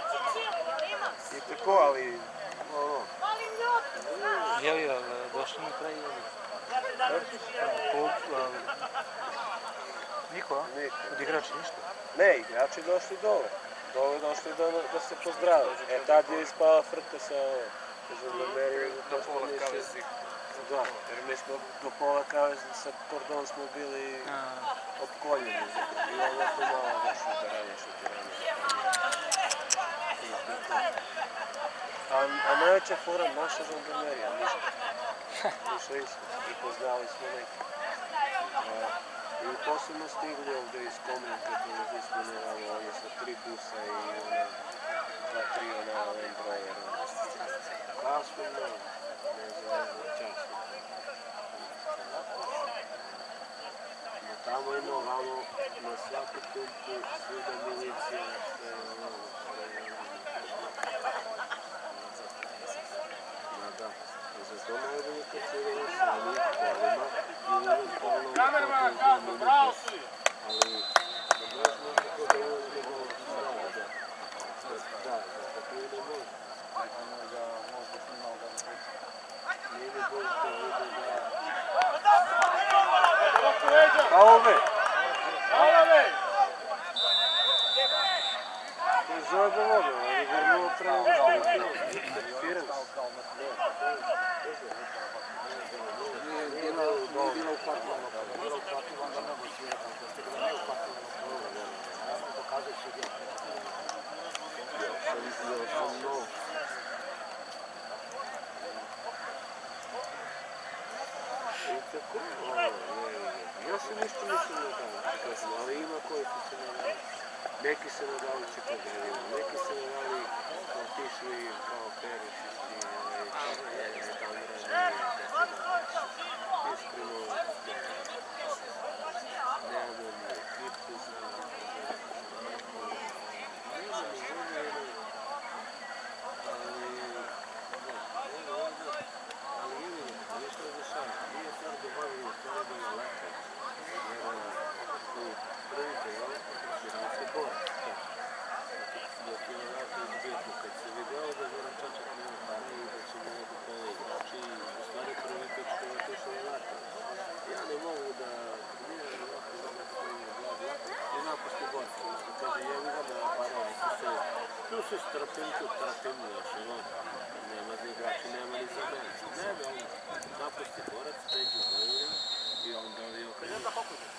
I tako, ali... ono... Jel, jel, došli na kraj ili? Niko, a? Niko. Od igrača ništa? Ne, igrači došli dole. Dole došli da, da se pozdrave. E, tad je ispala frka sa ovo. Žandarmerije, do pola kavezi. Da, jer mi smo do pola kavezi sa kordon smo bili opkoljeni. I ovo smo malo došli da radi što ti radi. A, a najveća fora naša žandarmerija, ništa. Ništa isto. I poznali smo neki. posebno stigli ovdje iz Komenke, dolazi smo na ovdje sa tri busa i ona, dva, tri ona Land Rover. Kasno, no, ne znam, časno. No tamo ima ovamo, na svaku pumpu, svuda milicija, sve ono, sve ono. Ma da, zato najbolje kad se ide sami kolima i eventualno Kamerman, kako, bravo si! ali ne možemo tako da ulazimo sada, da. Da, zato tu ne može. Možda, možda snimao da ne bude. Nije mi bolje što vidi da... A ove? Ove! To je zove Bologna, ali vrlo pre nego što je bilo. Firenze. Nije bilo u kvartu, nije bilo u kvartu, onda mnogo svijeta, to je bilo ne u kvartu, pokazuje se gdje. Sam sam nov. I tako, ja se ništa nisam nadao, ali ima koji su se nadali. Neki se nadali čekogarima, neki se nadali otišli kao Perišići, Tangrani, iskreno, nemamo ni ekipu za... Nemamo ni žene, ali vidimo, nešto je dešava. Nije stvar dobavili, stvar da je lako, jer u prvi deo će se borati. Dok je ovako izbitno, kad se video da Zoran Čačak nema pare i da će mu neko pole igrači, u stvari prvi put što je otišao je lako. Ja ne mogu da nije ovako da koji je bla bla i napusti borci. Kaže, ja vidim da parovi su se, tu se strpim, tu trpim, još ono, nema za igrači, nema ni za mene. Ne, da on napusti borac, pređe u Vojvodinu i onda ovi okreći. Ne znam koliko je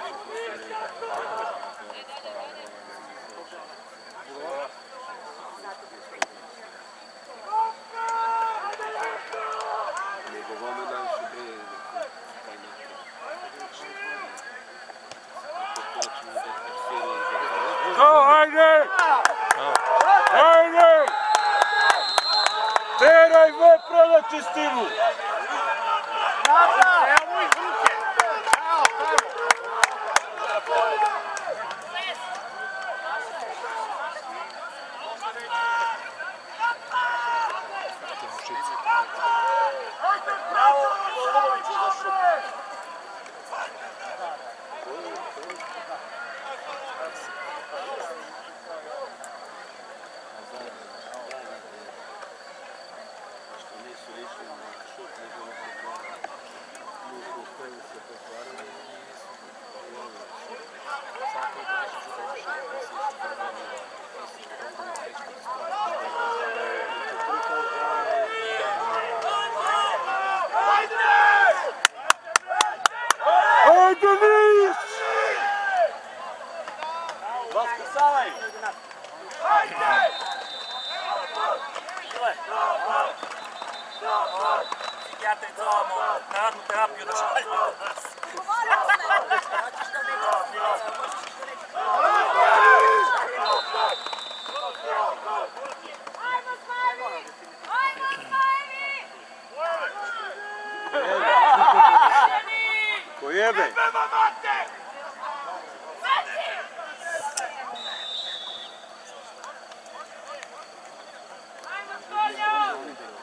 nego vome najviše brije taj nekaj. Ako počne da forsiraju za... Go, ajde! Ajde! Teraj ve preda čistinu! Evo iz ruke! Evo, bravo, Polović za šut! Što nisu išli na šut, nego na pretvaranje. Nisu uspeli se pretvarati. Svako je došli što je više, misliš da je Ajde, Nis! Vaskrsavaj! Ajde! Psihijatar je trebamo narodnu terapiju da šalje od nas. Ajmo, Smajli! Ajmo, Smajli! Ko jebe? Ajmo, Skonja!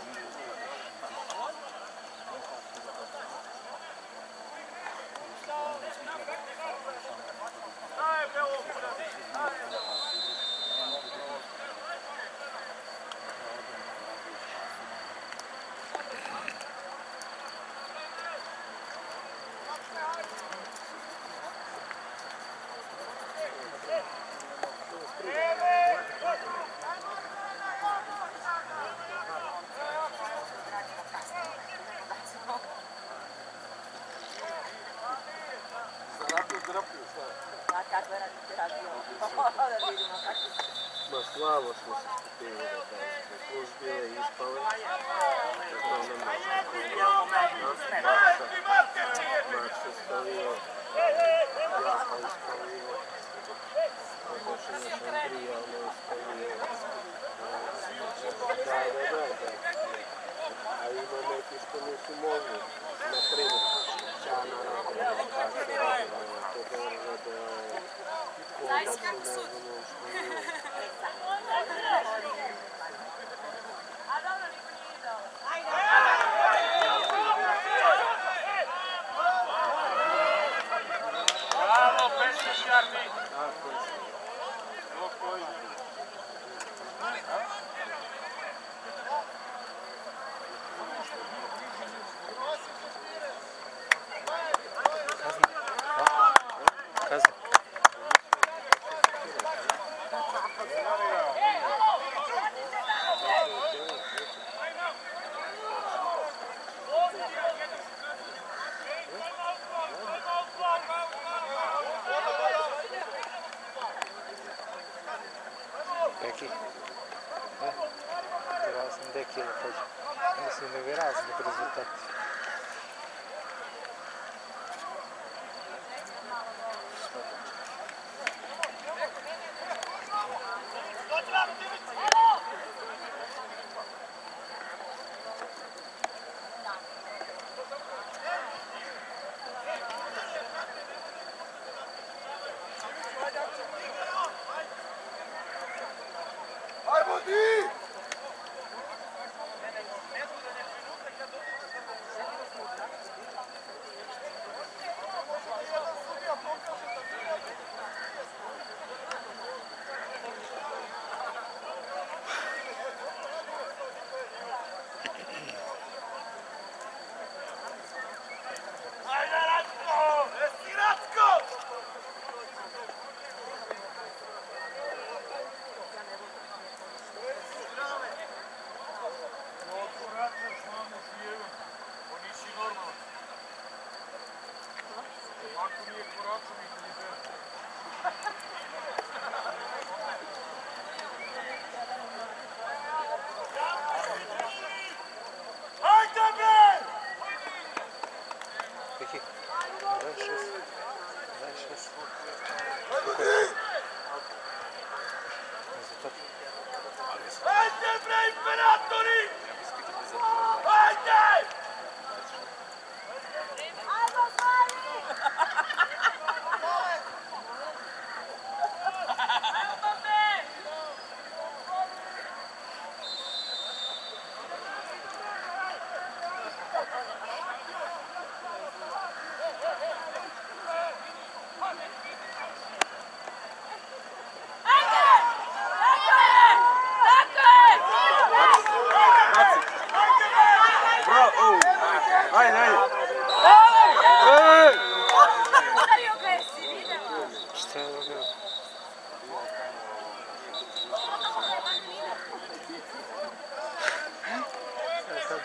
Ma slabo smo se skupili da kažem. Plus bile ispale. Tako nam Maksa stavio Ajde kako sud. A dobro, niko nije idao. Bravo, Pešić Jarni! Kazna. Peki. Ne? Tirao sam deki ili pođe. Mislim da je razlik rezultati. Ajmo ti! Peki. Дай šest. Дай šest. Rezultat. Ajde bre, imperatori! Ajde! Ajmo, Slavi! Ajde, ajde! Udario ga je, si videla? Šta je dobio? E sad.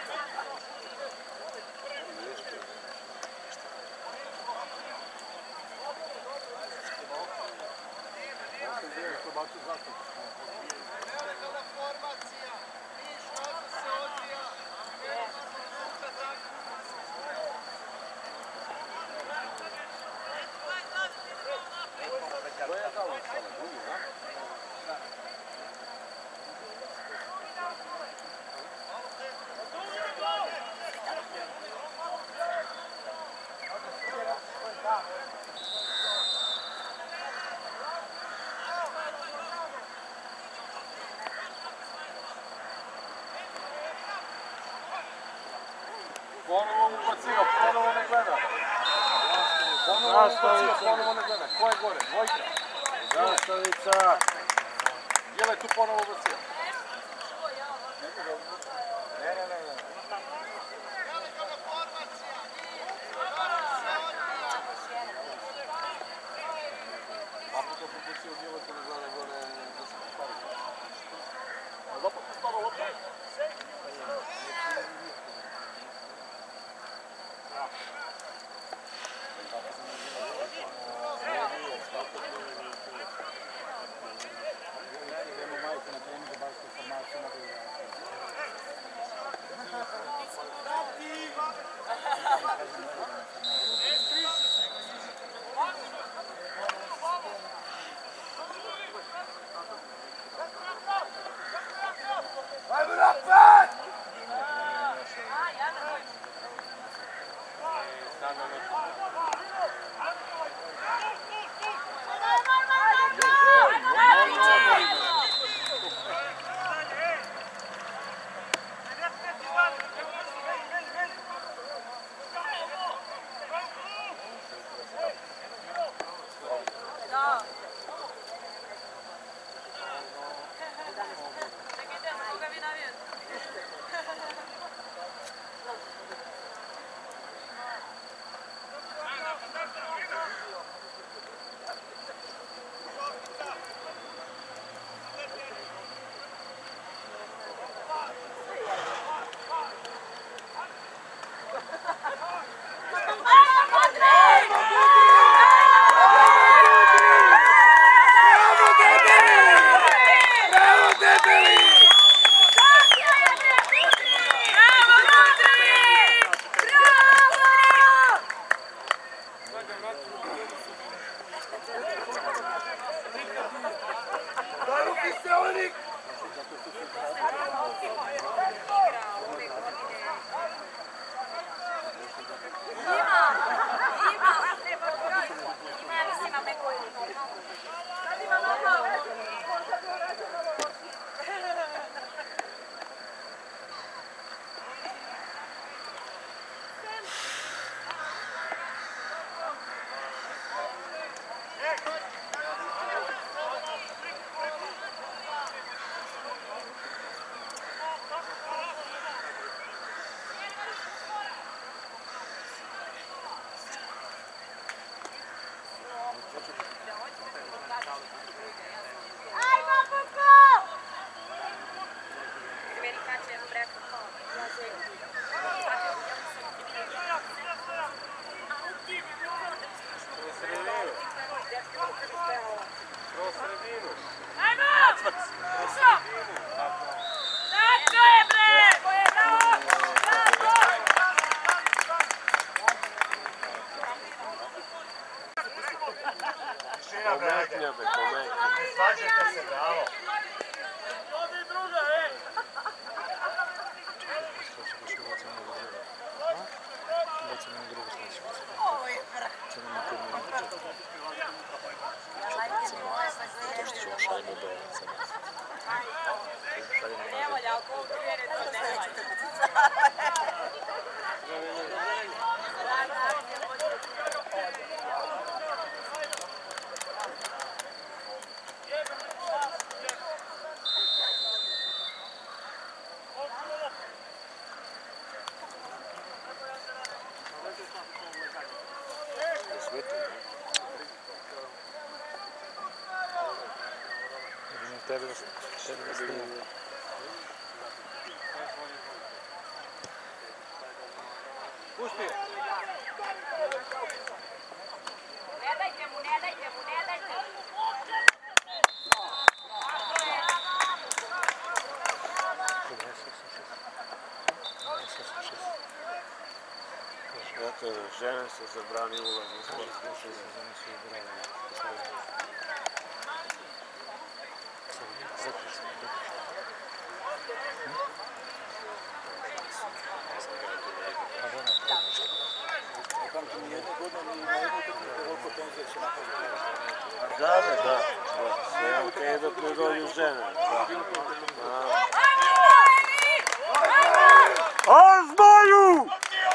Ponovo mu bacio, ponovo ne gleda. Ponovo mu bacio, ponovo ne gleda. Ko je gore? Dvojka. Zastavica. Jele tu ponovo bacio. Ne, ne, ne, ne. A potom bacio Jele tu ne gleda gore da se postavi. A zapravo stava lopta. Idemo majke na treningu baš informaciju na Pometnja be, pometnja. Svađajte se, bravo. Tebe da snimam. Pusti! Ne dajte mu, ne dajte mu, ne dajte mu. Eto, žene se zabrani ulaz u sportsku šumu. Da, da, da. Sve je okej dok ne dođu žene. A zmaju!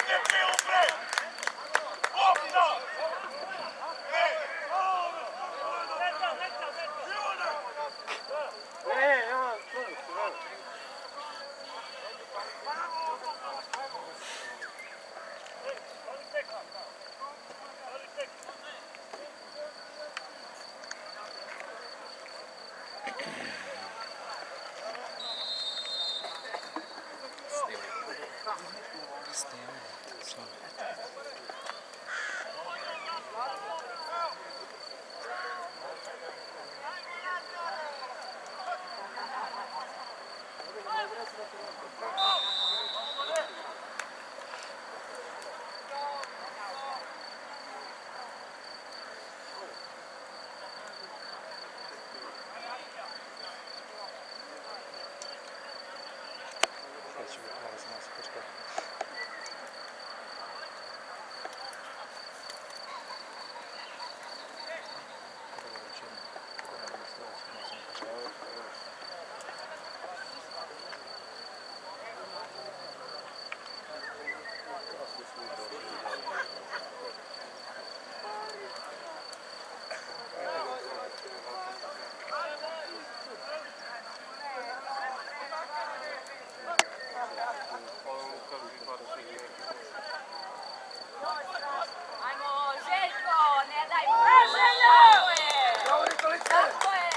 Ajmo, Željko, ne daj mu. E, Željko! Bravo, Nikolice! Tako je!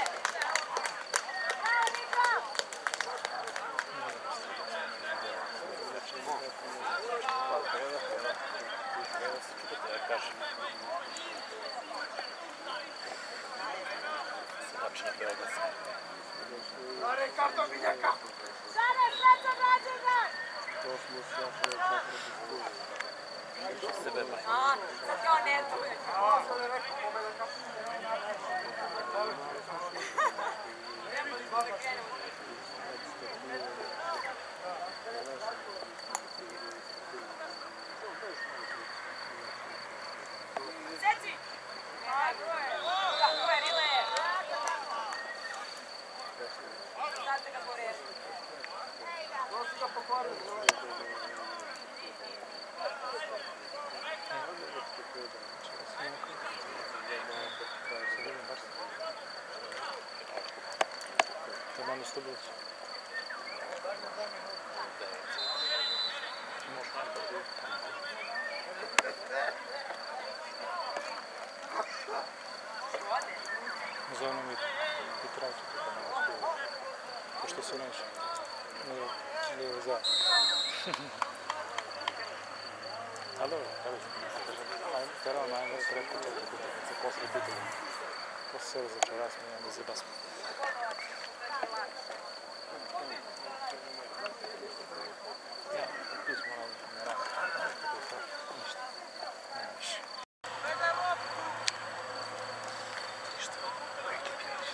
Bravo, Niko! Sada, sada, rađe, da! To smo sa A, sad kao ne čuje. Seci! Tako je, tako je, Rile. Sad se ga poreši. To si ga pokvarili. To manje sto biti. За оно ми Петровче тука не успева. Пошто се неше. Не, не за. Ало, evo, ajmo, terao najmo preko toga, da se posle pitali. Posle se razočara smo i onda zabasmo. Ja, pismo na rad. Ništa. Nema više. Ništa. Velike pjeviće.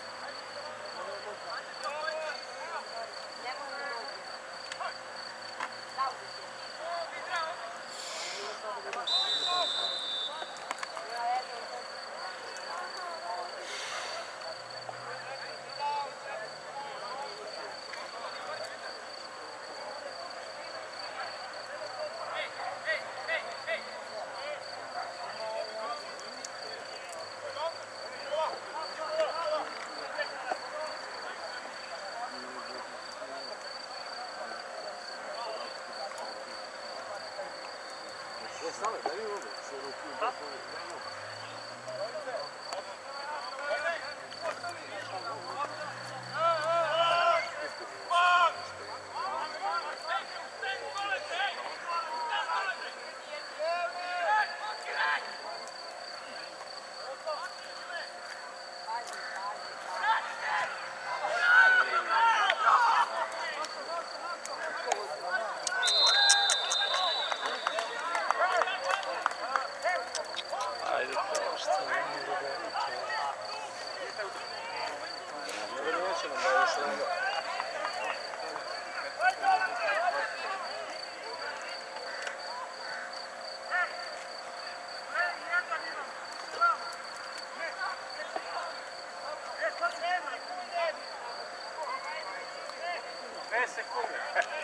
Dve sekunde.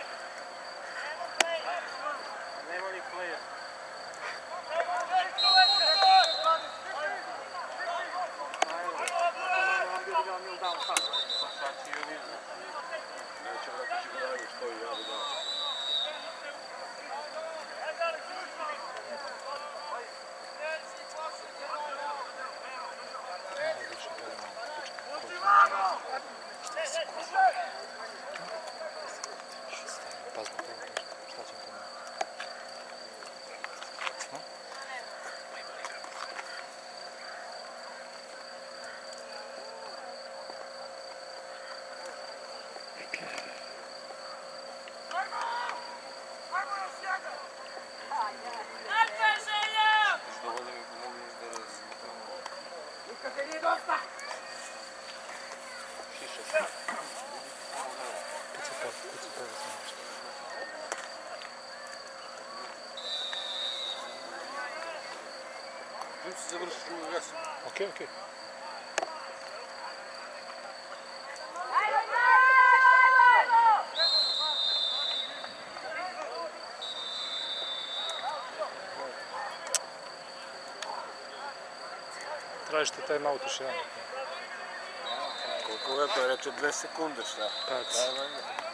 Nema ni player. Sad će i oni. Nećemo da ti će gledati što i ja bi dao. Čim se završiš u gasu? Okej, okej. Tražite time out još jedan. Koliko je to reče dve sekunde šta? Tak.